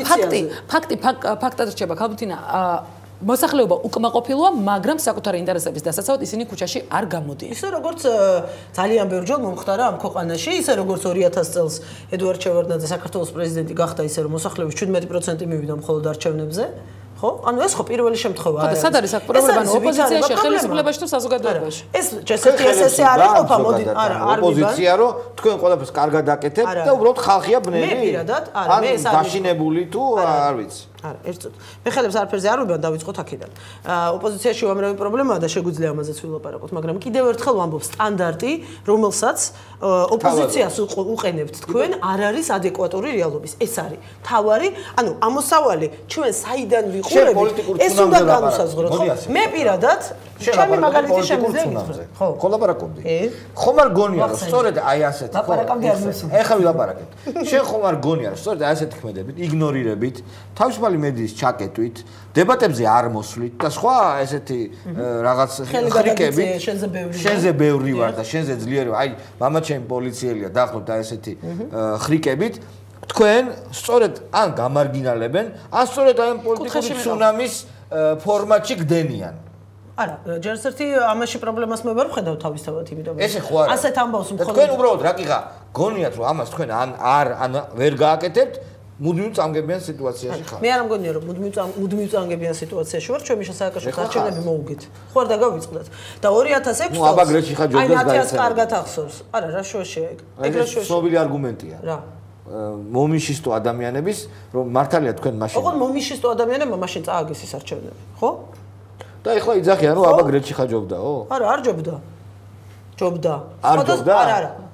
ფაქტად რჩება ქალბუთინა მოსახლეობა უკმაყოფილოა, მაგრამ საკუთარი ინტერესების დასაცავად ისინი ქუჩაში არ გამოდიან. ისე როგორც ძალიან ბევრჯერ მომხდარა ამ ქვეყანაში, ისე როგორც 2000 წელს ედუარდ შევარდნაძე საქართველოს პრეზიდენტი გახდა, ისე რომ მოსახლეობის 17% მივიდა მხოლოდ არჩევნებზე, ხო? ანუ ეს ხო პირველი შემთხვევა არის. სად არის აქ პრობლემა? ოპოზიციაში, ხელისუფლებაში თუ საზოგადოებაში? ეს ეს არ იყოფა, მოდი, არა, არ ოპოზიცია რომ თქვენ ყველაფერს კარგად აკეთებთ და უბრალოდ ხალხია ბნელი. მე პირადად, არა, მე ეს არის დაშინებული თუ არ ვიცი. არა, ერთ წუთი. მე ხელებს არაფერზე არ ვიბან დავიწყოთ აქედან. ოპოზიციაში უამრავი პრობლემაა და შეგვიძლია ამაზეც ვილაპარაკოთ, მაგრამ კიდევ ერთხელ ვამბობ, სტანდარტი, რომელსაც ოპოზიციას უყენებთ თქვენ, არ არის ადეკვატური რეალობის. ეს არის თავარი, ანუ ამოსავალი ჩვენ საიდან ვიყურებით, ეს უნდა განუსაზღვროთ, ხო? მე პირადად ჩემი მაგალითი შემიძლია გითხრათ. ხო, ხო ლაპარაკობდი. ხომ არ გონია, რომ სწორედ აი ასეთი, ხო? ლაპარაკობდი არ მოსულ. ეხლა ვილაპარაკებთ. შენ ხომ არ გონია, რომ სწორედ აი ასეთი ქმედებით, იგნორირებით, თავისუფალი მედიის ჩაკეტვით, დებატებზე არ მოსვლით და სხვა ესეთი რაღაც ხრიკები შენზე ბევრი ვარ და შენზე ძლიერი აი მამაჩემი პოლიციელია დაახლოებით აი ესეთი ხრიკებით თქვენ სწორედ ან გამარგინალებენ ან სწორედ აი პოლიტიკური ცუნამის ფორმატში გდენიან არა ჯერ ერთი ამაში პრობლემას მე ვერ ვხედავ თავისთავად იმიტომ რომ ესე ხო არა ასეთ ამბავს მხოლოდ თქვენ უბრალოდ რაკიღა გონიათ რომ ამას თქვენ ან ვერ გააკეთებთ მუდმივ წამგებიან სიტუაციაში ხარ. მე არ მგონია რომ მუდმივ წამგებიან სიტუაციაში ვარ, ჩვენ მიშასააკაშვილს არჩევნები მოუგეთ. ხო არ დაგავიწყდეთ. და 2006 წელს აბა გრეჩი ხა ჯობდას გაიწერა. აი ნათიას კარგად ახსოვს. არა, რა შუაშია ეგ. ეგ რა შუაშია. ცნობილი არგუმენტია. რა? მომიშისტო ადამიანების რომ მართალია თქვენ მაშინ. ოღონდ მომიშისტო ადამიანებმა მაშინ წააგეს ეს არჩევნები, ხო? და ეხლა იძახიან რომ აბა გრეჩი ხა ჯობდაო? არა, არ ჯობდა. ჯობდა. არ ჯობდა? არა, არა.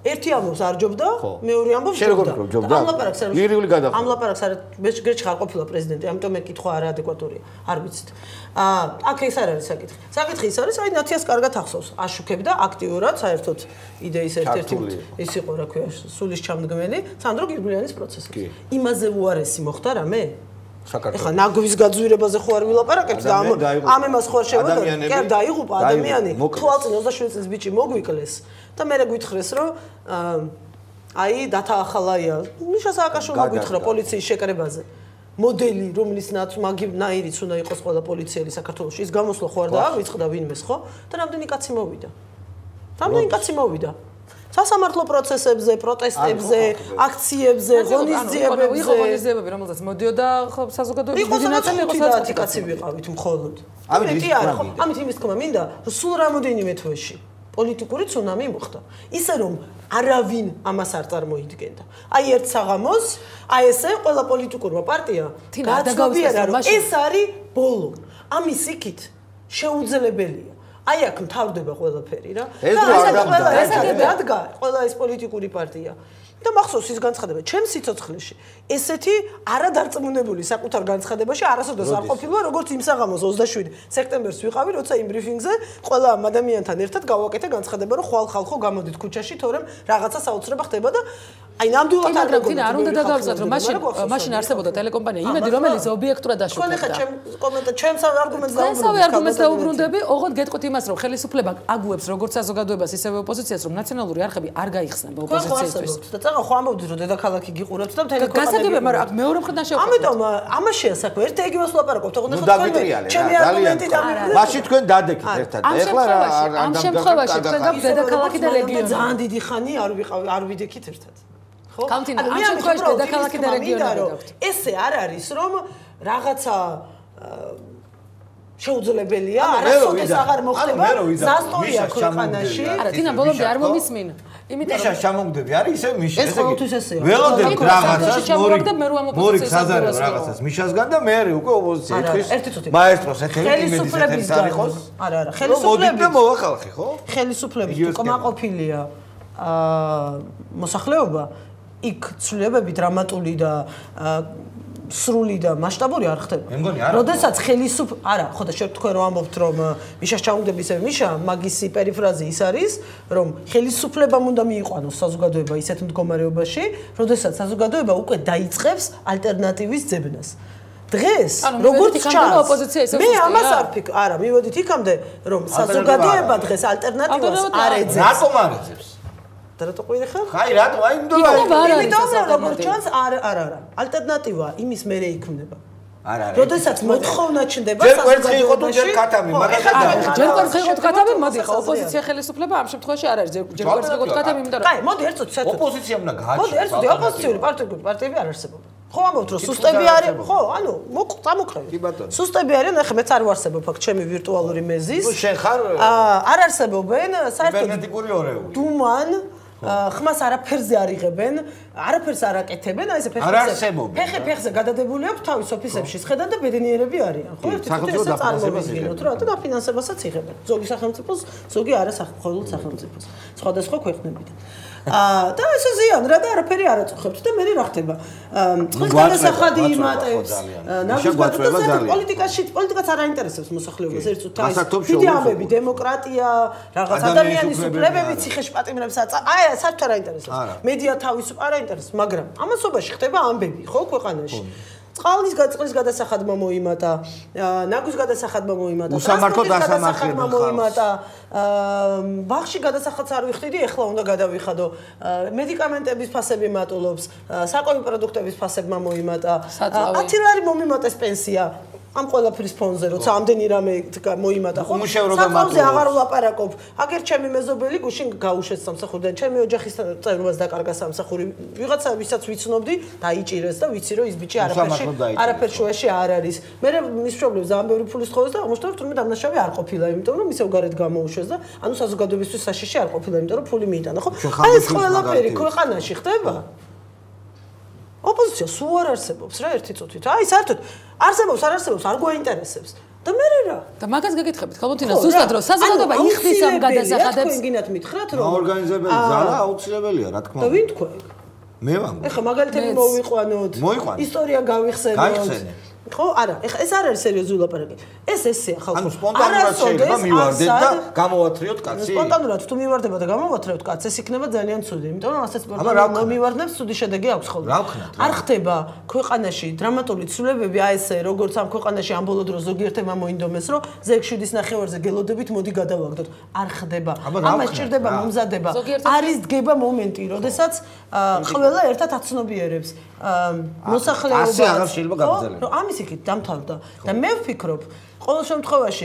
ერთი ამბობს არ ჯობდა, მეორე ამბობს ჯობდა. ამ ლაპარაკს არ გერჩი ხარ ყოფილა პრეზიდენტი, ამიტომ მე კითხვა არაადეკვატურია, არ ვიცით. აქ ეს არ არის საკითხი. საკითხი ის არის, აი ნაციას კარგად ახსოვს, აშუქებდა აქტიურად საერთოდ იდეის ერთ-ერთი ის იყო, რა ქვია, სულის ჩამდგმელი, სანდრო გირგვლიანის პროცესში. იმაზე უარესი მოხდა რამე? ეხლა ნაგვის გაძვირებაზე ხო არ ვილაპარაკებთ და ამ ემას ხო არ შევადართ? კი, დაიღუპა ადამიანი, თვალწინ 27 წლის ბიჭი მოგვიკლეს და მე გვითხრეს, რომ აი დათა ახალაია, მიშა სააკაშვილმა გვითხრა პოლიციის შეკრებაზე. მოდელი, რომლის ნაირიც უნდა იყოს ყველა პოლიციელი საქართველოში, ის გამოსვლა ხო არ დაავიწყდა ვინმეს, ხო? და რამდენი კაცი მოვიდა. რამდენი კაცი მოვიდა? სასამართლო პროცესებზე, პროტესტებზე, აქციებზე, ღონისძიებებზე. იყო ღონისძიებები, რომელზეც მოდიოდა საზოგადოების დიდი ნაწილი იყო 10 კაცი ვიყავით მხოლოდ. ამიტომ არა, ხო? ამით იმის თქმა მინდა, რომ სულ რამოდენიმე თვეში პოლიტიკური ცუნამი მოხდა. ისე რომ არავინ ამას არ წარმოიდგენდა. აი ერთ საღამოს, აი ესე ყველა პოლიტიკურმა პარტია გაცნობიერა, რომ ეს არის ბოლო. ამის იქით შეუძლებელია. აი აქ მთავრდება ყველაფერი რა. ეს დადგა ყველა ეს პოლიტიკური პარტია. და მახსოვს ის განცხადება, ჩემს სიცოცხლეში ესეთი არადარწმუნებული საკუთარ განცხადებაში არასოდეს არ ყოფილა, როგორც იმ საღამოს 27 სექტემბერს ვიყავი, როცა იმ ბრიფინგზე ყველა ამ ადამიანთან ერთად გავაკეთე განცხადება, რომ ხვალ ხალხო გამოდით ქუჩაში, თორემ რაღაცა საოცრება ხდება და აი ნამდვილად არ უნდა დაგავიწყოთ, რომ მაშინ არსებობდა ტელეკომპანია იმედი, რომელიც ობიექტურად აშუქებდა. ჩემს არგუმენტს დაუბრუნდები, ოღონდ გეტყვით იმას, რომ ხელისუფლება აგუებს როგორც საზოგადოებას, ისევე ოპოზიციას, რომ ნაციონალური არხები არ გაიხსნება ოპოზიციისთვის. ხო ამბობთ რომ დედაქალაქი გიყურებთ და მთელი გასაგებია, მაგრამ მეორე მხრიდან შევხვდით. ამიტომ ამაშია საქმე, ერთ ეგივეს ვლაპარაკობთ, ოღონდ ჩემი არგუმენტი და მაშინ თქვენ დადექით ერთად. ეხლა რა ამ შემთხვევაში თქვენ გაქვთ დედაქალაქი და რეგიონი. ძალიან დიდი ხანი არ ვიდექით ერთად. ხო? ამ შემთხვევაში დედაქალაქი და რეგიონი გაქვთ. ესე არ არის რომ რაღაცა შეუძლებელია, არასოდეს აღარ მოხდება. ზასტოია ქვეყანაში. არა, თინა ბოლომდე არ მომისმინ. მიშა ჩამოგდები არის ისე მიშა ეს ყოველთვის ესეა. ველოდებ რაღაცას მორიგ საზარებს რაღაცას მიშასგან და მე უკვე ოპოზიცია ეთქვის მაესტროს ეთერი იმედის ეთერი არისხოს. არა, ხელისუფლების და მოვახალხი ხო? ხელისუფლების კმაყოფილია მოსახლეობა იქ ცვლილებები დრამატული და სრული და მასშტაბური არ ხდება. როდესაც არა, ხო და თქვენ რომ ამბობთ რომ მიშას ჩამოგდები ისე მიშა, მაგისი პერიფრაზი ის არის, რომ ხელისუფლებამ უნდა მიიყვანოს საზოგადოება ისეთ მდგომარეობაში, როდესაც საზოგადოება უკვე დაიწყებს ალტერნატივის ძებნას. დღეს როგორც ჩანს, მე ამას არ ვფიქრობ, არა, მივედით იქამდე, რომ საზოგადოება დღეს ალტერნატივას არ ეძებს. რატომ არ ეძებს? რატო ყვირე ხარ? ხაი რატო? აი იმიტომ რომ როგორც ჩანს არა. ალტერნატივა იმის მერე იქმნება. არა. როდესაც მოთხოვნა ჩნდება ჯერ კვერცხი იყო თუ ჯერ კატამი, მაგალითად. ჯერ კვერცხი იყო კატამი, მოდი ხო, ოპოზიცია ხელისუფლება ამ შემთხვევაში არ არის ჯერ კვერცხი იყო კატამი, იმიტომ რომ კაი, მოდი ერთად საერთოდ ოპოზიცია უნდა გააჩნდეს. მოდი ერთად ოპოზიციური პარტიები არ არსებობენ. ხო ამბობთ რომ სუსტები არის, ხო, ანუ წამოყრებით. სუსტები არიან, ახლა მეც არ ვარსებობ აქ ჩემი ვირტუალური მეზის. შენ ხარ არ არსებობენ, საერთოდ კიბერნეტიკური ორეული. დუმან ხმას არაფერზე არ იღებენ, არაფერს არ აკეთებენ, აი ესე ფეხზე გადადებული აქვს თავის ოფისებში, შედან და ბედნიერები არიან, ხო? სახელმწიფო დაფინანსებასაც რა და დაფინანსებასაც იღებენ. ზოგი სახელმწიფოს, ზოგი არა მხოლოდ სახელმწიფოს. სხვადასხვა ქვეყნებიდან. და ეს ზიანს რა და არაფერი არ აწუხებთ და მე რა ხდება? წყლის გადასახადი იმატებს. პოლიტიკაც არ აინტერესებს მოსახლეობას ერთ წუთს. დიდი ამბები, დემოკრატია, რაღაც ადამიანის უფლებები, ციხეში პატიმრებს აი საერთოდ არ აინტერესებს. მედია თავისუფლება არ აინტერესებს, მაგრამ ამასობაში ხდება ამბები, ხო, ქვეყანაში. წყლის გადასახადმა მოიმატა, ნაგვის გადასახადმა მოიმატა, უსამართლო დასამართლება მოიმატა, ბაღში გადასახადს არ ვიხდიდი, ეხლა უნდა გადავიხადო. მედიკამენტების ფასები მატულობს, საკვები პროდუქტების ფასებმა მოიმატა. 10 ლარი მომიმატეს პენსია. ამ ყველაფრის ფონზე, როცა ამდენი რამე მოიმატა, ხო? საკმაოდ აღარ ვლაპარაკობ. აგერ ჩემი მეზობელი გუშინ გაუშვეს სამსახურიდან, ჩემი ოჯახის წევრობას დაკარგა სამსახური. ვიღაცა ვისაც ვიცნობდი, დაიჭირეს და ვიცი რომ ის ბიჭი არაფერ შუაში არ არის. მე მის მშობლებს ძალიან ბევრი ფული სთხოვეს და აღმოჩნდა რომ თურმე დამნაშავე არ ყოფილა, იმიტომ რომ ისევ გარეთ გამოუშვეს და ანუ საზოგადოებისთვის საშიში არ ყოფილა, იმიტომ რომ ფული მიიტანა, ხო? აი ეს ყველაფერი ქვეყანაში ხდება. ოპოზიცია სულ არ არსებობს რა ერთი წუთით. აი საერთოდ არსებობს, არ არსებობს, არ გვაინტერესებს. და მე რა და მაგას გეკითხებით ხალხოთინა ზუსტად რომ საზოგადოება იხდის ამ გადასახადებს თქვენ გინათ მითხრათ რომ ორგანიზებელი ზარა აუცილებელია რა თქმა უნდა და ვინ თქვენ მე ვამბობ ეხლა მაგალითები მოვიყვანოთ ისტორია გავიხსენოთ ხო არა ეხლა ეს არ არის სერიოზული ლაპარაკი ეს ესეა ხალხო ანუ სპონტანურად შეიძლება მივარდეთ და გამოვათრიოთ კაცი სპონტანურად თუ მივარდება და გამოვათრიოთ კაცი ეს იქნება ძალიან ცუდი იმიტომ რომ ასეც სპონტანურად მივარდნებს ცუდი შედეგი აქვს ხოლმე არ ხდება ქვეყანაში დრამატული ცვლილებები აი ესე როგორც ამ ქვეყანაში ამ ბოლო დროს ზოგიერთმა მოინდომეს რომ ზეგ7-ის ნახევარზე გელოდებით მოდი გადავაგდოთ არ ხდება ამას ჭირდება მომზადება არის დგება მომენტი როდესაც ყველა ერთად აცნობიერებს მოსახლეობა ასე აღარ შეიძლება გაგრძელება ამის იქით დამთავრდა და მე ვფიქრობ ყოველ შემთხვევაში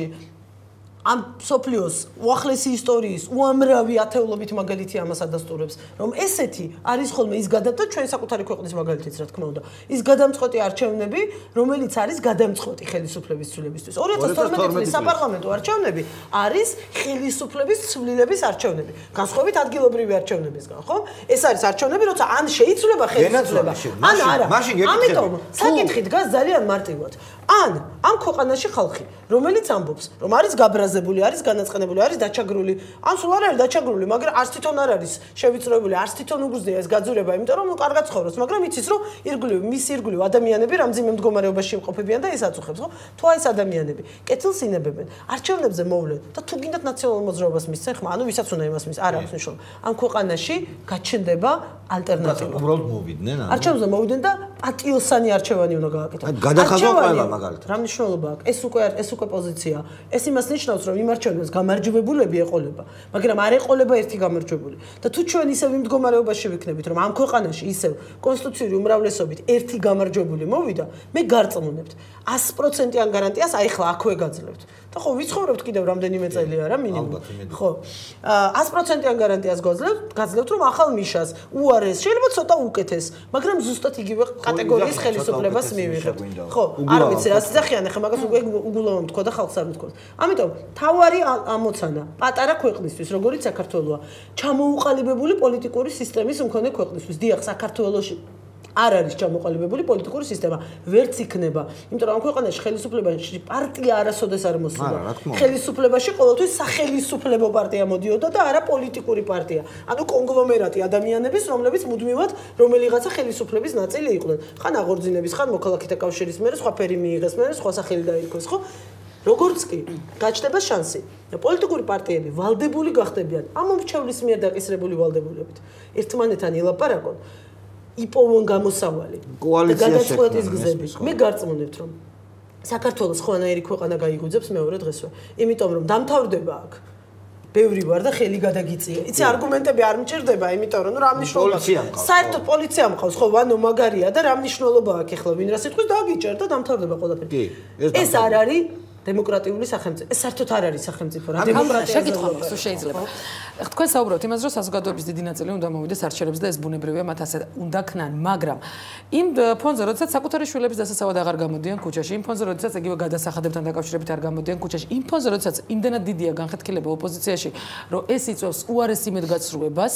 ამ სოფლიოს უახლესი ისტორიის უამრავი ათეულობით მაგალითი ამას ადასტურებს რომ ესეთი არის ხოლმე ის გადადა ჩვენ საკუთარი ქვეყნის მაგალითიც რა თქმა უნდა ის გადამწყვეტი არჩევნები რომელიც არის გადამწყვეტი ხელისუფლების ცვლილებისთვის 2012 წლის საპარლამენტო არჩევნები არის ხელისუფლების ცვლილების არჩევნები განსხვავებით ადგილობრივი არჩევნებისგან ხო ეს არის არჩევნები როცა ან შეიცვლება ხელისუფლება ან არა ამიტომ საკითხი დგას ძალიან მარტივად ან ამ ქვეყანაში ხალხი რომელიც ამბობს რომ არის გაბრაზებული არის განაწყენებული არის დაჩაგრული ან სულ არ არის დაჩაგრული მაგრამ არც თვითონ არ არის შევიწროებული არც თვითონ უგრძნია ეს გაძურება იმიტომ რომ კარგად ცხოვრობს მაგრამ იცის რომ ირგვლივ ადამიანები რამძიმე მდგომარეობაში იმყოფებიან და ეს აწუხებს ხო თუ აი ეს ადამიანები კეთილს ინებებენ არჩევნებზე მოვლენ და თუ გინდათ ნაციონალურ მოძრაობას მისცენ ხმა ანუ ვისაც უნდა იმას მის არ აქვს მნიშვნელობა ამ ქვეყანაში გაჩნდება ალტერნატივა უბრალოდ მოვიდნენ არჩევნებზე მოვიდნენ და პატიოსანი არჩევანი უნდა გააკეთონ გადახაზვა ყველა მაგალითად რა მნიშვნელობა აქვს ეს უკვე პოზიცია ეს იმას ნიშნავს რომ იმ არჩევნებს გამარჯვებულები ეყოლება მაგრამ არ ეყოლება ერთი გამარჯვებული და თუ ჩვენ ისევ იმ მდგომარეობაში ვიქნებით რომ ამ ქვეყანაში ისევ კონსტიტუციური უმრავლესობით ერთი გამარჯვებული მოვიდა მე გარწმუნებთ 100%-იან გარანტიას აი ხლა აქვე გაძლევთ და ხო ვიცხოვრობთ კიდევ რამდენიმე წელი არა მინიმუმ ხო 100%-იან გარანტიას გაძლევთ რომ ახალ მიშას უარეს შეიძლება ცოტა უკეთეს მაგრამ ზუსტად იგივე კატეგორიის ხელისუფლებას მივიღებთ ხო არ ვიცი რა სიძახიან ახლა მაგას უკვე უგულოვან თქვა და ხალხს არ მithქვას ამიტომ თავარი ამოცანა პატარა ქვეყნისთვის როგორიც საქართველოა ჩამოუყალიბებული პოლიტიკური სისტემის მქონე ქვეყნისთვის დიახ საქართველოში არ არის ჩამოყალიბებული პოლიტიკური სისტემა ვერც იქნება იმიტომ რომ ამ ქვეყანაში ხელისუფლებაში პარტია არასოდეს არ მოსულა ხელისუფლებაში ყოველთვის სახელისუფლებო პარტია მოდიოდა და არა პოლიტიკური პარტია ანუ კონგლომერატი ადამიანების რომლებიც მუდმივად რომელიღაცა ხელისუფლების ნაწილი იყვნენ ხან აღორძინების ხან მოქალაქეთა კავშირის მერე სხვა ფერი მიიღეს მერე სხვა სახელი დაირქვეს ხო როგორც კი გაჩნდება შანსი და პოლიტიკური პარტიები ვალდებული გახდებიან ამ მომრჩევლის მიერ დაკისრებული ვალდებულებით ერთმანეთთან ილაპარაკონ იპოვონ გამოსავალი გადაწყვეტის გზები მე გარწმუნებთ რომ საქართველოს ხვანაირი ქვეყანა გაიგუძებს მეორე დღესვე იმიტომ რომ დამთავრდება აქ ბევრი ვარ და ხელი გადაგიწია იცი არგუმენტები არ მჭირდება იმიტომ რომ რა მნიშვნელობა საერთოდ პოლიცია მყავს ხო ვანო მაგარია და რა მნიშვნელობა აქვს ახლა ვინ რა სიტყვის დაგიჭერ და დამთავრდება ყველაფერი ეს არ არის დემოკრატიული სახელმწიფო. ეს საერთოდ არ არის სახელმწიფო რა. დემოკრატია შეკითხვა თუ შეიძლება. ეხლა თქვენ საუბრობთ იმაზე, რომ საზოგადოების დიდი ნაწილი უნდა მოვიდეს არჩევნებზე და ეს ბუნებრივია, მათ ასე უნდა ქნან, მაგრამ იმ ფონზე, როდესაც საკუთარი შვილების დასაცავად აღარ გამოდიან ქუჩაში, იმ ფონზე, როდესაც ეგივე გადასახადებთან დაკავშირებით არ გამოდიან ქუჩაში, იმ ფონზე, როდესაც იმდენად დიდია განხეთქილება ოპოზიციაში, რომ ეს იწვევს უარეს იმედგაცრუებას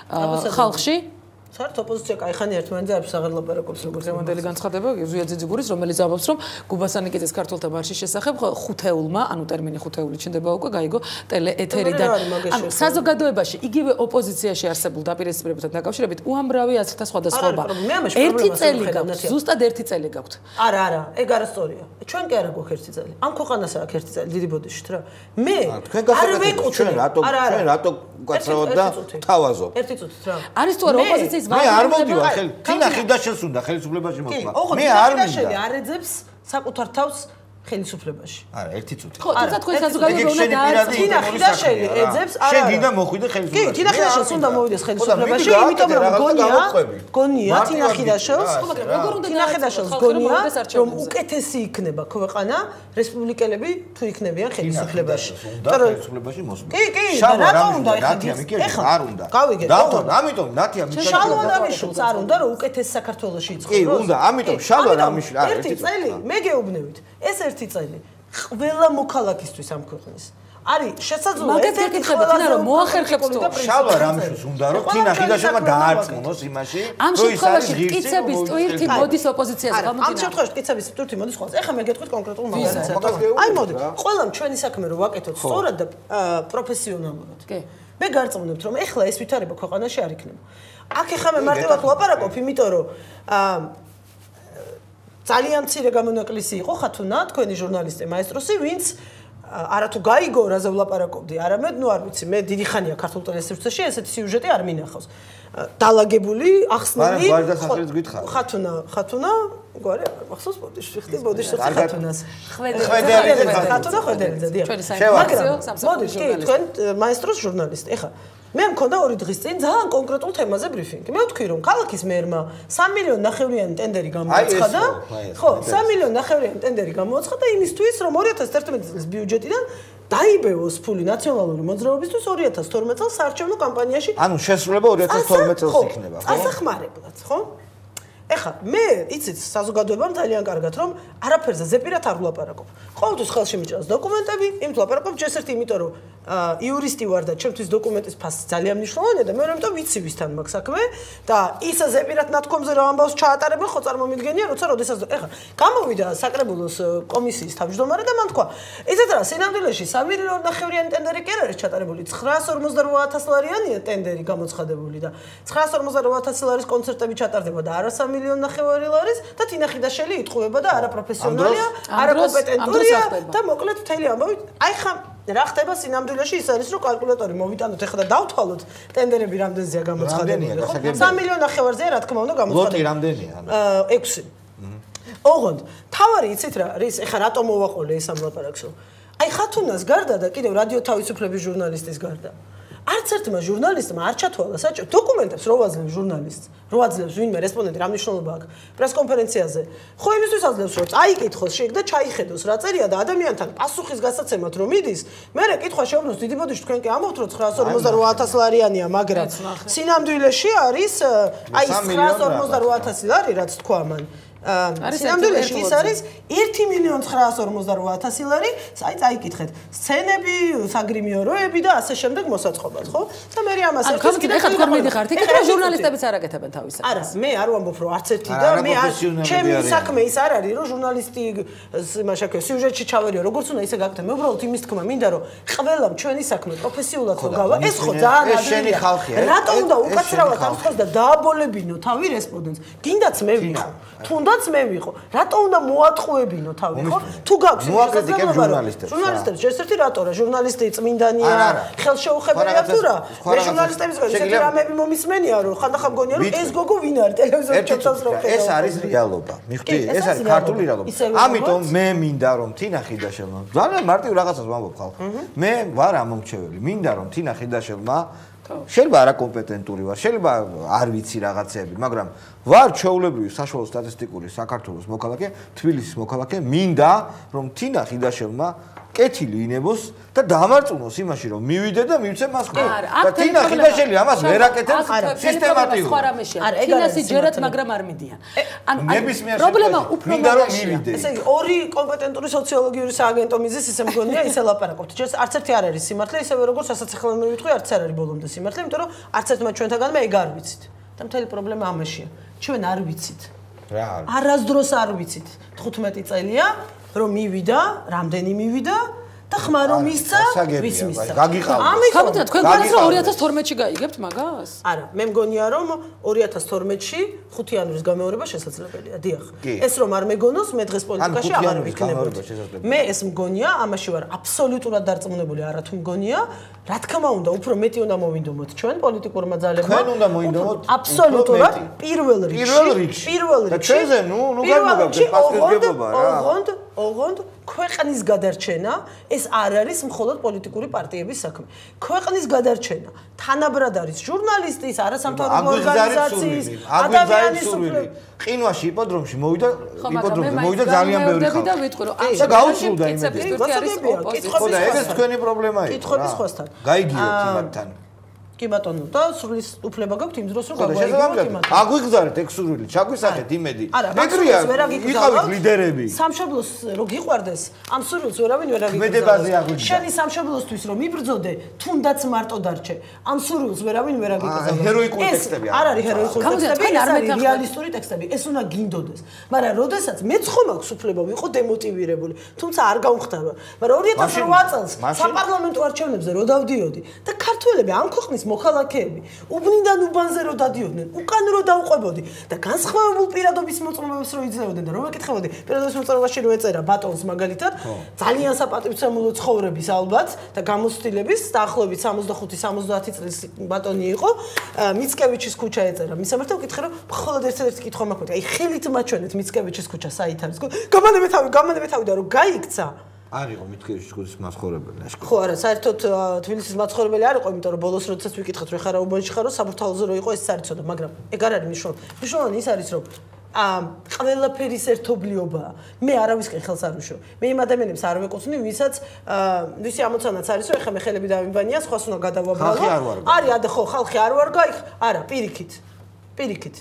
ხალხში საერთოდ ოპოზიცია кайხანი ერთმანეთზე არ აღარ ლაპარაკობს როგორც რემონტელი განცხადება ზუია ძიძიგურის რომელიც ამბობს რომ გუბასანიკიძის ქართულთა მარშის შესახებ ხუთეულმა ანუ ტერმინი ხუთეული ჩნდება უკვე გაიგო ტელეეთერიდან ანუ საზოგადოებაში იგივე ოპოზიციაში არსებულ დაპირისპირებებთან დაკავშირებით უამრავი აზრთა სხვადასხვაობა ერთი წელი გაქვს ზუსტად ერთი წელი გაქვთ არა ეგ არასწორია ჩვენ კი არა გვაქვს ერთი წელი ამ ქვეყანას აქვს ერთი წელი დიდი ბოდიშით რა მე არ ვეკუთვნი ჩვენ რატო უკაცრავად და თავაზობ ერთი წუთით რა არის თუ არა ოპოზიციის მე არ მოვდივარ ხელი თინა ხიდაშელს უნდა ხელისუფლებაში მოსვლა მე არ მინდა არ ეძებს საკუთარ თავს ხელისუფლებაში არა ერთი წუთი ხო თუმცა თქვენ საზოგადოება უნდა დაარწმუნოს თინა ხიდაშელი ეძებს არა შენ გინდა მოხვიდე ხელისუფლებაში კი თინა ხიდაშელს უნდა მოვიდეს ხელისუფლებაში იმიტომ რომ გონია თინა ხიდაშელს როგორ უნდა თინა ხიდაშელს გონია რომ უკეთესი იქნება ქვეყანა რესპუბლიკელები თუ იქნებიან ხელისუფლებაში ხელისუფლებაში მოსვლა კი რატომ უნდა ეხლა არ უნდა გავიგე ამიტომ ნათია მიშა შალვა დამიშულს არ უნდა რომ უკეთეს საქართველოში იწყოს კი უნდა ამიტომ შალვა დამიშულ ერთი წელი მე გეუბნებით ეს ერთი წელი ყველა მოქალაქისთვის ამ ქვეყნის არის შესაძლოა მაგაც ეკითხება თინა რომ მოახერხებს თუ შალვა რამშუს უნდა რომ თინა ხიდაშელმა დაარწმუნოს იმაში ამ შემთხვევაში მტკიცების ტვირთი მოდის ოპოზიციაზე გამომდინარე ამ შემთხვევაში მტკიცების ტვირთი მოდის ხოლმე ეხლა მე გეტყვით კონკრეტულ მაგალითს აი მოდი ყველამ ჩვენი საქმე რომ ვაკეთოთ სწორად და პროფესიონალურად კი მე გარწმუნებთ რომ ეხლა ეს ვითარება ქვეყანაში არ იქნება აქ ეხლა მე მარტივად ვლაპარაკობ იმიტომ რომ ძალიან მცირე გამონაკლისი იყო ხათუნა თქვენი ჟურნალისტი მაესტროსი ვინც არათუ გაიგო რაზე ვლაპარაკობდი არამედ ნუ არ ვიცი მე დიდი ხანია ქართულ ტელესურსში ესეთი სიუჟეტი არ მინახავს დალაგებული ახსნილი ხათუნა გვარი ახსოვს ბოდიში ხათუნას ხვედელიძე დიახ მოდი კი თქვენ მაესტროს ჟურნალისტი ეხა მე მქონდა 2 დღის წინ ძალიან კონკრეტულ თემაზე ბრიფინგი. მე ვთქვი რომ ქალაქის მერმა 3 მილიონი ნახევრიანი ტენდერი გამოაცხადა. ხო, 3 მილიონი ნახევრიანი ტენდერი გამოაცხადა იმისთვის რომ 2011 წლის ბიუჯეტიდან დაიბევოს ფული ნაციონალური მოძრაობისთვის 2012 წელს საარჩევნო კამპანიაში. ანუ შესრულება 2012 წელს იქნება, ხო? ასახმარებლად, ხო? ეხა მე იცით საზოგადოებამ ძალიან კარგად რომ არაფერზე ზეპირად არ ვლაპარაკობ. ყოველთვის ხელში მიჭრავს დოკუმენტები, იმით ვლაპარაკობ ჯერ ერთი იმიტომ რომ იურისტი ვარ და ჩემთვის დოკუმენტის ფასი ძალიან მნიშვნელოვანია და მეორე იმიტომ ვიცი ვისთან მაქვს საქმე და ის ზეპირად ნათქვამზე რა ამბავს ჩაატარებენ ხო წარმომიდგენია როცა როდესაც ეხა გამოვიდა საკრებულოს კომისიის თავმჯდომარე და მან თქვა იცით რა სინამდვილეში 3 მილიონი ნახევრიანი ტენდერი კი არ არის ჩატარებული 948,000 ლარიანია ტენდერი გამოცხადებული და 948,000 ლარის კონცერტები ჩატარდება და არა 3 მილიონი ნახევარი ლარის და თინა ხიდაშელი იტყუება და არაპროფესიონალია, არაკომპეტენტურია და მოკლედ მთელი ამბავი. აი ხა რა ხდება სინამდვილეში ის არის რომ კალკულატორი მოვიტანოთ ეხლა და დავთვალოთ ტენდერები რამდენზეა გამოცხადებული ხო 3 მილიონი ნახევარზეა რა თქმა უნდა გამოცხადებული. ლოტი რამდენია? 6. ოღონდ თავარი იცით რა რის ეხლა რატომ მოვაყოლე ეს ამ ლაპარაკს რომ აი ხათუნას გარდა და კიდევ რადიო თავისუფლების ჟურნალისტის გარდა არც ერთმა ჟურნალისტმა არ ჩათვალა საჭირო დოკუმენტებს რო ვაძლევ ჟურნალისტს რო აძლევს ვინმე რესპონდენტი რა მნიშვნელობა აქვს პრესკონფერენციაზე ხო იმისთვის აძლევს რომ წაიკითხოს შეგ და ჩაიხედოს რა წერია და ადამიანთან პასუხის გასაცემად რომ მიდის მერე კითხვა შეუბრუნოს დიდი ბოდიში თქვენ კი ამბობთ რომ 948,000 ლარიანია მაგრამ სინამდვილეში არის აი 948,000 ლარი რაც თქვა მან სინამდვილეში ის არის 1,948,000 ლარი, აი წაიკითხეთ. სცენები, საგრიმიო როები და ასე შემდეგ მოსაწყობად, ხო? და მე ამას ახლა თქვენ მიდიხართ, იქ რა ჟურნალისტებიც არ აკეთებენ თავის საქმეს. არა, მე არ ვამბობ რომ არც ერთი და მე ჩემი საქმე ის არ არის, რომ ჟურნალისტი იმაშაკე სიუჟეტში ჩავერიო, როგორც უნდა ისე გაკეთო. მე უბრალოდ იმის თქმა მინდა რომ ყველამ ჩვენი საქმე პროფესიულად რო გავა, ეს ხო ძალიან შენი ხალხია. რატომ უნდა უკაცრავად ამხოს და დააბოლებინო თავი რესპონდენტს? გინდაც მე ვიყო. თუნდაც მე ვიყო. რატო უნდა მოატყუებინო თავი, ხო? თუ გაქვს ჟურნალისტებს, შესერთი რატო რა? ჟურნალისტი წმინდანია, ხელშეუხებელია თუ რა? მე ჟურნალისტების გარდა ესეთი რამები მომისმენია, რომ ხანდახან მგონია, რომ ეს გოგო ვინ არის ტელევიზორში ჩათავს რო ხედავ. ეს არის რეალობა. მიხვდი? ეს არის ქართული რეალობა. ამიტომ მე მინდა რომ თინა ხიდაშელმა, ძალიან მარტივ რაღაცას ვამბობ ხალხს. მე ვარ ამომრჩეველი. მინდა რომ თინა ხიდაშელმა შეიძლება არაკომპეტენტური ვარ, შეიძლება არ ვიცი რაღაცები, მაგრამ ვარ ჩვეულებრივი საშუალო სტატისტიკური საქართველოს მოქალაქე, თბილისის მოქალაქე, მინდა რომ თინა ხიდაშელმა კეთილი ინებოს და დამარწმუნოს იმაში რომ მივიდე და მივცე მას ხო. და თინა ხიდაშელი ამას ვერ აკეთებს სისტემატიკურად. არა, თინასი ჯერათ, მაგრამ არ მიდიან. ანუ პრობლემა უფრო მოვიდა. ესე იგი, ორი კომპეტენტური სოციოლოგიური სააგენტო მიზეს ისე მგონია ისე ლაპარაკობთ. ჯერ არც ერთი არ არის სიმართლე, ისევე როგორც რასაც ახლა მე ვიტყვი, არც არ არის ბოლომდე სიმართლე, იმიტომ რომ არც ერთმა ჩვენთაგანმა ეგ არ ვიცით. და მთელი პრობლემა ამაშია. ჩვენ არ ვიცით. რა არის? არასდროს არ ვიცით. 15 წელია რომ მივიდა, რამდენი მივიდა და ხმა რომ მისცა, ვის მისცა. გაგიყავდა. თქვენ გონიათ რომ 2012-ში გაიგებთ მაგას? არა, მე მგონია რომ 2012-ში 5 იანვრის გამეორება შესაძლებელია. დიახ. ეს რომ არ მეგონოს, მე დღეს პოლიტიკაში აღარ ვიქნებოდი. მე ეს მგონია, ამაში ვარ აბსოლუტურად დარწმუნებული, არა თუ მგონია, რა თქმა უნდა, უფრო მეტი უნდა მოვინდომოთ ჩვენ პოლიტიკურმა ძალებმა. თქვენ უნდა მოინდომოთ აბსოლუტურად პირველ რიგში. და ჩვენზე ნუ გამოგაგეთ პასუხისმგებლობა რა. ოღონდ ქვეყნის გადარჩენა ეს არ არის მხოლოდ პოლიტიკური პარტიების საქმე. ქვეყნის გადარჩენა თანაბრად არის ჟურნალისტის, არასამთავრობო ორგანიზაციის, ადამიანის უფლებების. ყინვაში იპოდრომში მოვიდა ძალიან ბევრი ხალხი. და ვიტყვი რომ და გაუცლუდა იმედი. ეს არის ოპოზიცია. ხო და ეს თქვენი პრობლემაა. კითხების ხვასთან. გაიგიოთ იმათთან. კი ბატონო და სრულის უფლება გაქვთ იმ დროს რომ გაგვაიგოთ იმათ. აგვიგზავნეთ ეგ სურვილი, ჩაგვისახეთ იმედი. ეგრეა, იყავით ლიდერები. სამშობლოს რო გიყვარდეს, ამ სურვილს ვერავინ ვერ აგიგზავნის. მედებაზე აგვიგზავნა. შენი სამშობლოსთვის რომ იბრძოდე, თუნდაც მარტო დარჩე. ამ სურვილს ვერავინ ვერ აგიგზავნის. ჰეროიკული ტექსტები არ არის ჰეროიკული ტექსტები, ეს არის რეალისტური ტექსტები. ეს უნდა გინდოდეს. მაგრამ როდესაც მეც ხომ აქვს უფლება ვიყო დემოტივირებული, თუმცა არ გავხდარა. მაგრამ 2008 წელს საპარლამენტო არჩევნებზე რო დავდიოდი და ქართველები ამ ქვეყნის მოქალაქეები უბნიდან უბანზე რო დადიოდნენ, უკან რო დავყვებოდი და განსხვავებულ პირადობის მოწმობებს რო იძლეოდნენ და რომ ეკითხებოდი, პირადობის მოწმობაში რო ეწერა ბატონს მაგალითად, ძალიან საპატივცემულო ცხოვრების ალბათ და გამოცდილების დაახლოებით 65-70 წლის ბატონი იყო, მიცკევიჩის ქუჩა ეწერა. მისამართი ვკითხე რომ მხოლოდ ერთ-ერთი კითხვა მაქვს, აი ხელით მაჩვენეთ მიცკევიჩის ქუჩა საით არის? გამანებეთავი და რომ გაიქცა არ იყო მითქეში ქუჩის მაცხოვრებელი აშკარა. ხო, არა, საერთოდ თბილისის მაცხოვრებელი არ იყო, იმიტომ რომ ბოლოს როდესაც ვიკითხეთ რომ ხარა უბანში ხარო, საბურთალოზე რო იყო ეს სარიცოდა, მაგრამ ეგ არ არის მნიშვნელოვანი. მნიშვნელოვანი ის არის რომ ყველაფერის ერთობლიობაა. მე არავისკენ ხელს არ ვიშო. მე იმ ადამიანებს არ ვეკუთვნი, ვისაც ვისი ამოცანაც არის რომ ეხლა მე ხელები დავიმბანია, სხვას უნდა გადავაბრალო. არის ხო, ხალხი არ ვარ გაიქ. არა, პირიქით.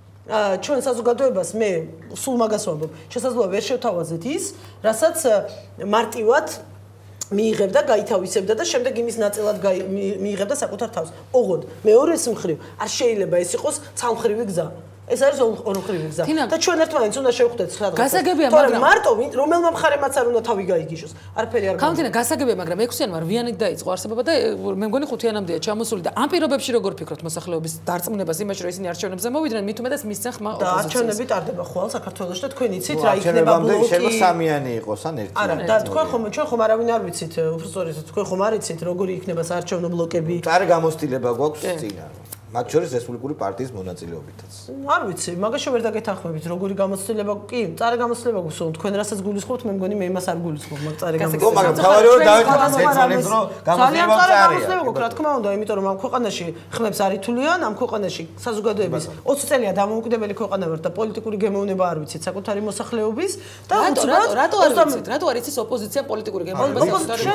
ჩვენ საზოგადოებას მე სულ მაგას ვამბობ. შესაძლოა ვერ შევთავაზეთ ის, რასაც მარტივად მიიღებდა, გაითავისებდა და შემდეგ იმის ნაწილად მიიღებდა საკუთარ თავს. ოღონდ მეორეს მხრივ არ შეიძლება ეს იყოს ცალმხრივი გზა. ეს არის ორმხრივი გზა. და ჩვენ ერთმანეთს უნდა შევხვდეთ სადღაც. გასაგებია, მაგრამ მარტო რომელმა მხარემაც არ უნდა თავი გაიგიშოს. არაფერი არ. ქალთინა გასაგებია, მაგრამ 6 იანვარ ვიანით დაიწყო არსებობა და მე მგონი 5 იანამდეა ჩამოსული და ამ პირობებში როგორ ფიქრობთ მოსახლეობის დარწმუნებას იმაში რომ ისინი არჩევნებზე მოვიდნენ, მით უმეტეს მისცენ ხმა ოპოზიციას. და არჩევნები ტარდება ხვალ საქართველოში და თქვენ იცით რა იქნება ბლოკი. შეიძლება სამიანი იყოს ან ერთი. არა, და ჩვენ ხომ არავინ არ ვიცით, უბრალოდ თქვენ ხომ არ იცით როგორი იქნება საარჩევნო ბლოკები. წარე გამოცდილება გვაქვს წინა. მათ შორის რესპუბლიკური პარტიის მონაწილეობითაც. არ ვიცი, მაგაში ვერ დაგეთანხმებით, როგორი გამოცდილება კი, წარე გამოცდილება გუსულ, თქვენ რასაც გულისხმობთ, მე მგონი მე იმას არ გულისხმობ, მაგ წარე გამოცდილება. მაგრამ თავარი რომ დავეთვალოთ ერთმანეთს, რომ გამოცდილება წარეა. რა თქმა უნდა, იმიტომ რომ ამ ქვეყანაში ხმებს არ ითვლიან, ამ ქვეყანაში საზოგადოების 20 წელია დამოუკიდებელი ქვეყანა ვართ და პოლიტიკური გემოვნება არ ვიცით საკუთარი მოსახლეობის და რატო არ ვიცით? რატო არ იცის ოპოზიცია პოლიტიკური გემოვნებას?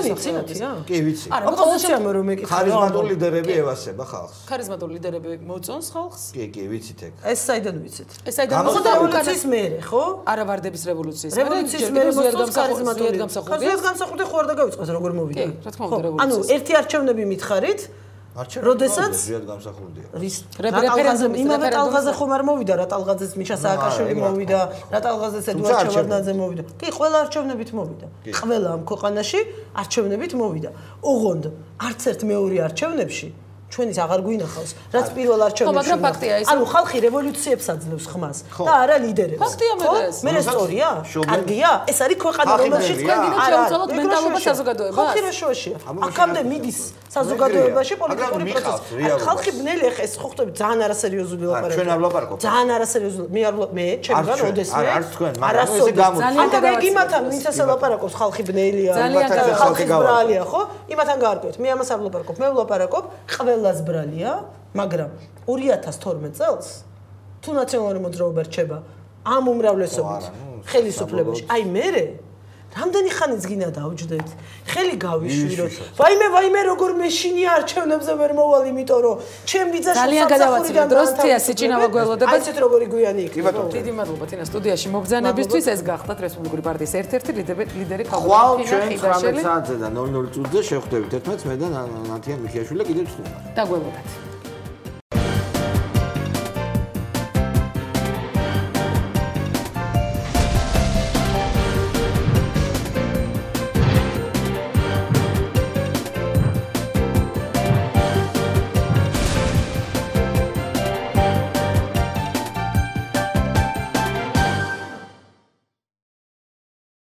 კი, ვიცი. არა, ოპოზიცია მე რომ მეკითხა. ხარიზმატული ლიდერები ევასება ხალხს. ხარიზმატული ლიდერები მოწონს ხალხს? კი, ვიცით ეგ. ეს საიდან ვიცით? ეს საიდან რევოლუციის მერე, ხო? არა ვარდების რევოლუციის მერე. რევოლუციის მერე მოწონს ხარიზმატული გამსახურდია. ხარიზმატული გამსახურდი ხო არ დაგავიწყოთ როგორ მოვიდა? კი, რა თქმა უნდა რევოლუცია. ანუ ერთი არჩევნები მითხარით როდესაც ზიად გამსახურდია. იმავე ტალღაზე ხომ არ მოვიდა რა ტალღაზეც მიშა სააკაშვილი მოვიდა, რა ტალღაზეც ედუარდ ჩავარდნაძე მოვიდა. კი, ყველა არჩევნებით მოვიდა. ყველა ამ ქვეყანაში არჩევნებით მოვიდა. ოღონდ არც ერთ მეორე არჩევნებში ჩვენის აღარ გვინახავს, რაც პირველ არჩევნებში. მაგრამ ფაქტია ის. ანუ ხალხი რევოლუციებს აძლევს ხმას და არა ლიდერებს. ფაქტია მე სწორია? კარგია? ეს არის ქვეყანა, რომელშიც თქვენ გინდათ შევცვალოთ მენტალობა საზოგადოებას. ხალხი რა შუაშია? აქამდე მიდის საზოგადოებაში პოლიტიკური პროცესი. ხალხი ბნელი ახლა ეს ხო ხვდები ძალიან არასერიოზული ლაპარაკია. ჩვენ არ ვლაპარაკობთ. ძალიან არასერიოზული. მე ჩემგან ოდესმე. არც თქვენ, მაგრამ ესე გამოდის. ანუ მე იმათან ვინც ესე ლაპარაკობს, ხალხი ბნელია, ხალხი ბრალია, ხო? იმათან გაარკვევთ. მე ამას არ ვლაპარაკობ. მე ვლაპარაკობ ყველას ბრალია, მაგრამ 2012 წელს თუ ნაციონალური მოძრაობა რჩება ამ უმრავლესობით ხელისუფლებაში, აი მე რამდენი ხანიც გინდა დავჯდეთ? ხელი გავიშვიროთ. ვაიმე როგორ მეშინი არჩევნებზე ვერ მოვალ, იმიტომ რომ ჩემ ბიძაშვილს ძალიან გადავაცილე დროს თეა სიჭინავა გველოდება. აი ესეთ როგორი გვიანი იქნება. დიდი მადლობა თინა სტუდიაში მობრძანებისთვის. ეს გახდათ რესპუბლიკური პარტიის ერთ-ერთი ლიდერი ხვალ ჩვენ 19 საათზე და 00 წუთზე შევხვდებით ერთმანეთს მე და ნათია მიხიაშვილი და კიდევ სხვა. დაგველოდათ.